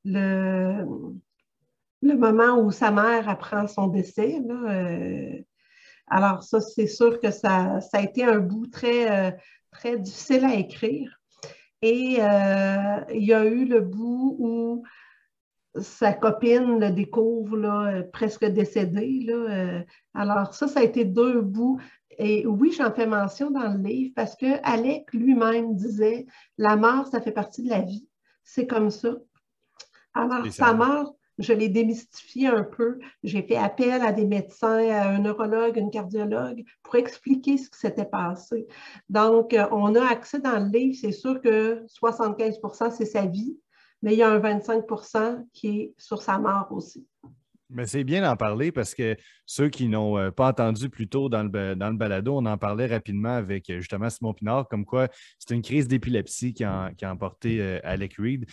le moment où sa mère apprend son décès. Là, alors ça, c'est sûr que ça a été un bout très, très difficile à écrire. Et il y a eu le bout où sa copine le découvre là, presque décédée. Là, alors ça a été deux bouts. Et oui, j'en fais mention dans le livre parce que Alec lui-même disait « La mort, ça fait partie de la vie. C'est comme ça. » Alors, sa mort, je l'ai démystifié un peu. J'ai fait appel à des médecins, à un neurologue, une cardiologue, pour expliquer ce qui s'était passé. Donc, on a accès dans le livre. C'est sûr que 75 % c'est sa vie, mais il y a un 25 % qui est sur sa mort aussi. Mais c'est bien d'en parler parce que ceux qui n'ont pas entendu plus tôt dans le balado, on en parlait rapidement avec justement Simon Pinard, comme quoi c'est une crise d'épilepsie qui a emporté Alec Reed.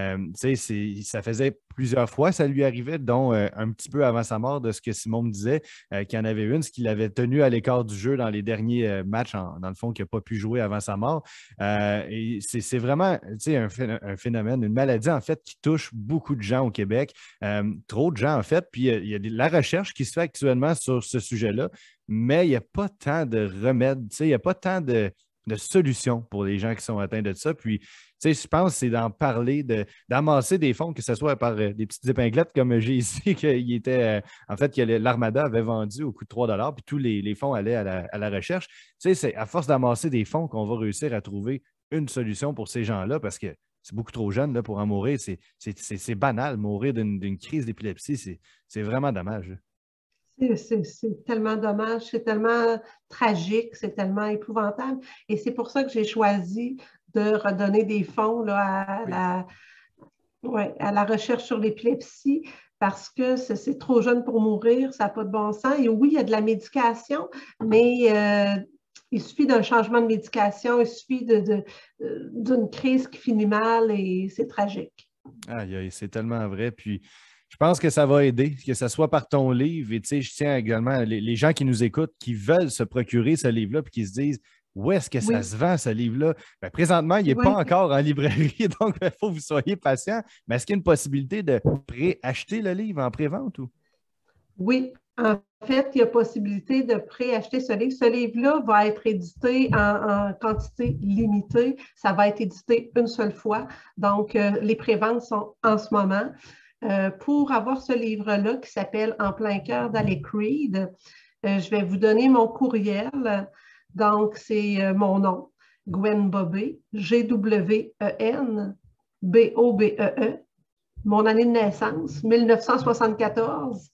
Ça faisait plusieurs fois, ça lui arrivait, dont un petit peu avant sa mort, de ce que Simon me disait, qu'il y en avait une, ce qu'il avait tenu à l'écart du jeu dans les derniers matchs, dans le fond, qu'il n'a pas pu jouer avant sa mort. Et c'est vraiment un phénomène, une maladie, en fait, qui touche beaucoup de gens au Québec, trop de gens, en fait. Puis il y a la recherche qui se fait actuellement sur ce sujet-là, mais il n'y a pas tant de remèdes, il n'y a pas tant de solutions pour les gens qui sont atteints de ça. Puis, je pense que c'est d'en parler, d'amasser des fonds, que ce soit par des petites épinglettes comme j'ai ici, qu'il était, en fait, que l'Armada avait vendu au coût de 3 $, puis tous les fonds allaient à la recherche. C'est à force d'amasser des fonds qu'on va réussir à trouver une solution pour ces gens-là, parce que c'est beaucoup trop jeune là, pour en mourir. C'est banal, mourir d'une crise d'épilepsie, c'est vraiment dommage. C'est tellement dommage, c'est tellement tragique, c'est tellement épouvantable. Et c'est pour ça que j'ai choisi de redonner des fonds là, à la recherche sur l'épilepsie, parce que c'est trop jeune pour mourir, ça n'a pas de bon sens. Et oui, il y a de la médication, mais il suffit d'un changement de médication, il suffit d'une crise qui finit mal et c'est tragique. Aïe, c'est tellement vrai. Puis, je pense que ça va aider, que ce soit par ton livre. Et je tiens également les gens qui nous écoutent, qui veulent se procurer ce livre-là, puis qui se disent où est-ce que ça se vend, ce livre-là? Bien, présentement, il n'est pas encore en librairie, donc il faut que vous soyez patient. Mais est-ce qu'il y a une possibilité de préacheter le livre en pré-vente? Oui, en fait, il y a possibilité de préacheter ce livre. Ce livre-là va être édité en quantité limitée. Ça va être édité une seule fois. Donc, les préventes sont en ce moment. Pour avoir ce livre-là qui s'appelle En plein cœur d'Alec Reed, je vais vous donner mon courriel. Donc, c'est mon nom, Gwen Bobé, Gwen Bobee, mon année de naissance, 1974,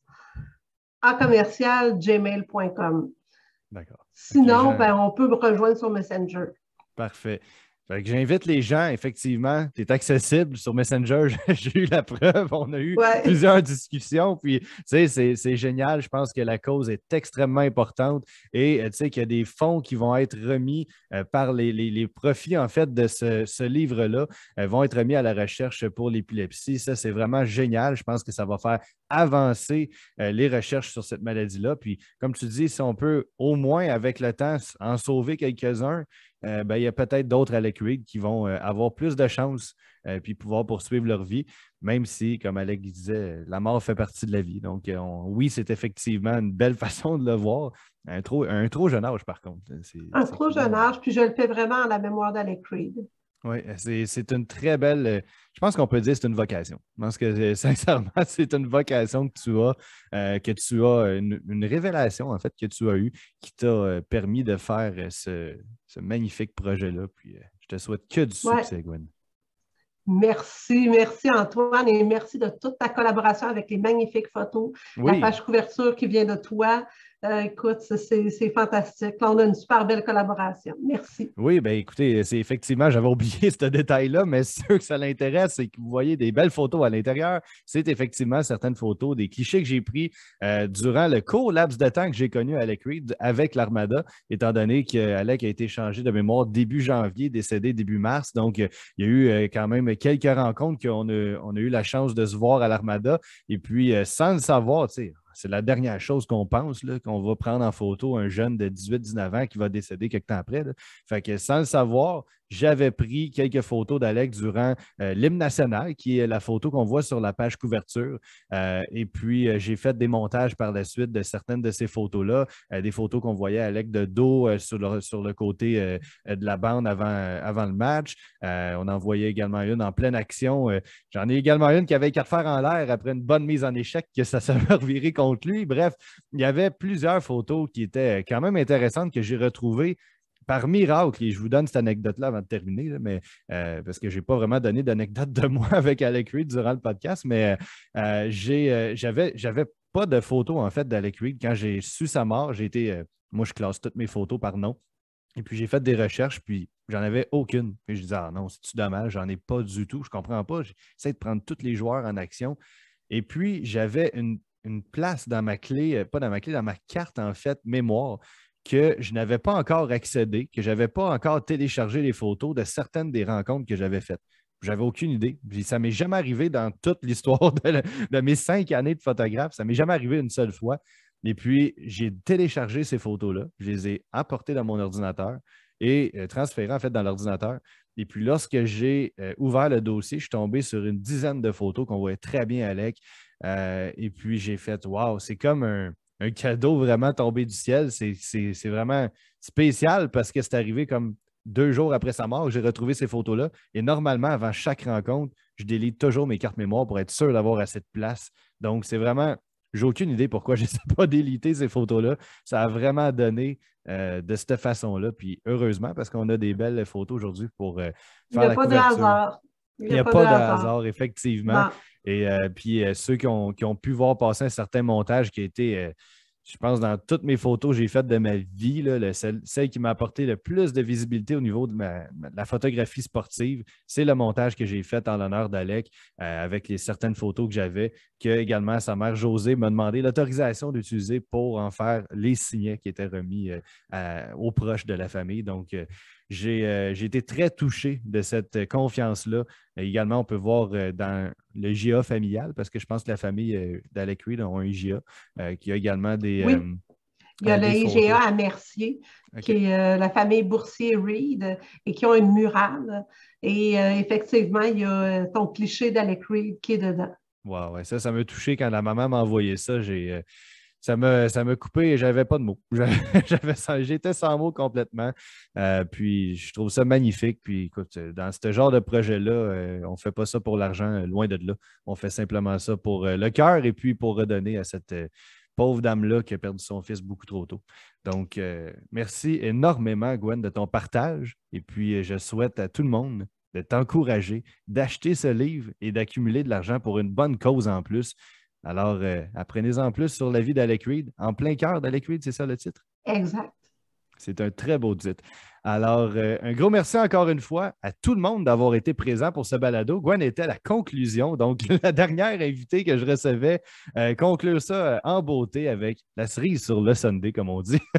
@gmail.com. D'accord. Sinon, on peut me rejoindre sur Messenger. Parfait. J'invite les gens, effectivement, tu es accessible sur Messenger, j'ai eu la preuve, on a eu plusieurs discussions, puis c'est génial, je pense que la cause est extrêmement importante et tu sais qu'il y a des fonds qui vont être remis par les profits, en fait, de ce livre-là, vont être remis à la recherche pour l'épilepsie. Ça, c'est vraiment génial, je pense que ça va faire avancer les recherches sur cette maladie-là, puis comme tu dis, si on peut au moins, avec le temps, en sauver quelques-uns, il y a peut-être d'autres Alec Reed qui vont avoir plus de chances puis pouvoir poursuivre leur vie, même si, comme Alec disait, la mort fait partie de la vie. Donc, oui, c'est effectivement une belle façon de le voir. Un trop jeune âge, par contre. Un trop jeune âge, puis je le fais vraiment à la mémoire d'Alec Reed. Oui, c'est une très belle. Je pense qu'on peut dire que c'est une vocation. Je pense que sincèrement, c'est une vocation que tu as une révélation, en fait, que tu as eue, qui t'a permis de faire ce magnifique projet-là. Puis je te souhaite que du succès, Gwen. Merci Antoine, et merci de toute ta collaboration avec les magnifiques photos, la page couverture qui vient de toi. Écoute, c'est fantastique. Là, on a une super belle collaboration. Merci. Oui, bien écoutez, c'est effectivement, j'avais oublié ce détail-là, mais ceux que ça l'intéresse, c'est que vous voyez des belles photos à l'intérieur. C'est effectivement certaines photos, des clichés que j'ai pris durant le court laps de temps que j'ai connu Alec Reed avec l'Armada, étant donné qu'Alec a été changé de mémoire début janvier, décédé début mars. Donc, il y a eu quand même quelques rencontres qu'on a eu la chance de se voir à l'Armada. Et puis, sans le savoir, tu sais, c'est la dernière chose qu'on pense, là, qu'on va prendre en photo un jeune de 18-19 ans qui va décéder quelque temps après. Là. Fait que sans le savoir, j'avais pris quelques photos d'Alec durant l'hymne national, qui est la photo qu'on voit sur la page couverture. Et puis, j'ai fait des montages par la suite de certaines de ces photos-là, des photos qu'on voyait Alec de dos sur le côté de la bande avant le match. On en voyait également une en pleine action. J'en ai également une qui avait qu'à faire en l'air après une bonne mise en échec, que ça s'est reviré contre lui. Bref, il y avait plusieurs photos qui étaient quand même intéressantes que j'ai retrouvées par miracle. Et je vous donne cette anecdote-là avant de terminer, là, mais, parce que je n'ai pas vraiment donné d'anecdote de moi avec Alec Reed durant le podcast, mais j'avais pas de photos en fait d'Alec Reed. Quand j'ai su sa mort, moi je classe toutes mes photos par nom. Et puis j'ai fait des recherches, puis j'en avais aucune. Et je disais, ah non, c'est-tu dommage, j'en ai pas du tout, je comprends pas. J'essaie de prendre tous les joueurs en action. Et puis, j'avais une une place dans ma clé, pas dans ma clé, dans ma carte, en fait, mémoire, que je n'avais pas encore accédé, que je n'avais pas encore téléchargé les photos de certaines des rencontres que j'avais faites. J'avais aucune idée. Puis ça ne m'est jamais arrivé dans toute l'histoire de mes 5 années de photographe. Ça ne m'est jamais arrivé une seule fois. Et puis, j'ai téléchargé ces photos-là. Je les ai apportées dans mon ordinateur et transférées, en fait, dans l'ordinateur. Et puis, lorsque j'ai ouvert le dossier, je suis tombé sur une dizaine de photos qu'on voyait très bien à Alec. Et puis, j'ai fait « Wow, c'est comme un cadeau vraiment tombé du ciel. » C'est vraiment spécial parce que c'est arrivé comme 2 jours après sa mort, j'ai retrouvé ces photos-là. Et normalement, avant chaque rencontre, je délite toujours mes cartes mémoire pour être sûr d'avoir assez de place. Donc, c'est vraiment, j'ai aucune idée pourquoi je ne sais pas déliter ces photos-là. Ça a vraiment donné de cette façon-là. Puis heureusement, parce qu'on a des belles photos aujourd'hui pour faire la couverture. Il n'y a pas de hasard. Il n'y a pas de hasard, effectivement. Bon. Et puis ceux qui ont pu voir passer un certain montage qui a été, je pense, dans toutes mes photos que j'ai faites de ma vie, là, celle qui m'a apporté le plus de visibilité au niveau de la photographie sportive, c'est le montage que j'ai fait en l'honneur d'Alec avec certaines photos que j'avais, que également sa mère Josée m'a demandé l'autorisation d'utiliser pour en faire les signets qui étaient remis aux proches de la famille. Donc, j'ai été très touché de cette confiance-là. Également, on peut voir dans le IGA familial, parce que je pense que la famille d'Alec Reid ont un IGA, qui a également des... Oui. Il y a le IGA photos à Mercier, qui est la famille Boursier-Reid, et qui ont une murale. Et effectivement, il y a ton cliché d'Alec Reid qui est dedans. Wow, ouais, ça m'a touché quand la maman m'a envoyé ça. Ça m'a coupé et j'avais pas de mots. J'étais sans mots complètement. Puis je trouve ça magnifique. Puis écoute, dans ce genre de projet-là, on ne fait pas ça pour l'argent, loin de là. On fait simplement ça pour le cœur et puis pour redonner à cette pauvre dame-là qui a perdu son fils beaucoup trop tôt. Donc, merci énormément, Gwen, de ton partage. Et puis, je souhaite à tout le monde de t'encourager, d'acheter ce livre et d'accumuler de l'argent pour une bonne cause en plus. Alors, apprenez-en plus sur la vie d'Alec Reid. En plein cœur d'Alec Reid, c'est ça le titre? Exact. C'est un très beau titre. Alors, un gros merci encore une fois à tout le monde d'avoir été présent pour ce balado. Gwen était à la conclusion, donc la dernière invitée que je recevais, conclure ça en beauté avec la cerise sur le Sunday, comme on dit,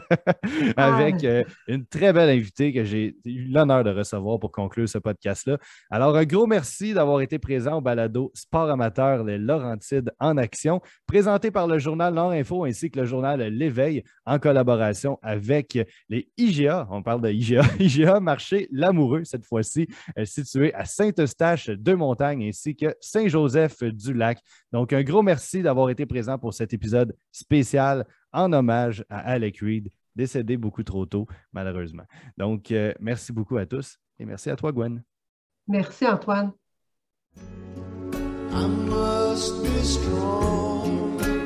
avec une très belle invitée que j'ai eu l'honneur de recevoir pour conclure ce podcast-là. Alors, un gros merci d'avoir été présent au balado Sport amateur, les Laurentides en action, présenté par le journal Nord Info ainsi que le journal L'Éveil en collaboration avec les IGA. On parle de IGA Marché Lamoureux, cette fois-ci, situé à Saint-Eustache-de-Montagne ainsi que Saint-Joseph-du-Lac. Donc, un gros merci d'avoir été présent pour cet épisode spécial en hommage à Alec Reid, décédé beaucoup trop tôt, malheureusement. Donc, merci beaucoup à tous et merci à toi, Gwen. Merci, Antoine. I must be strong.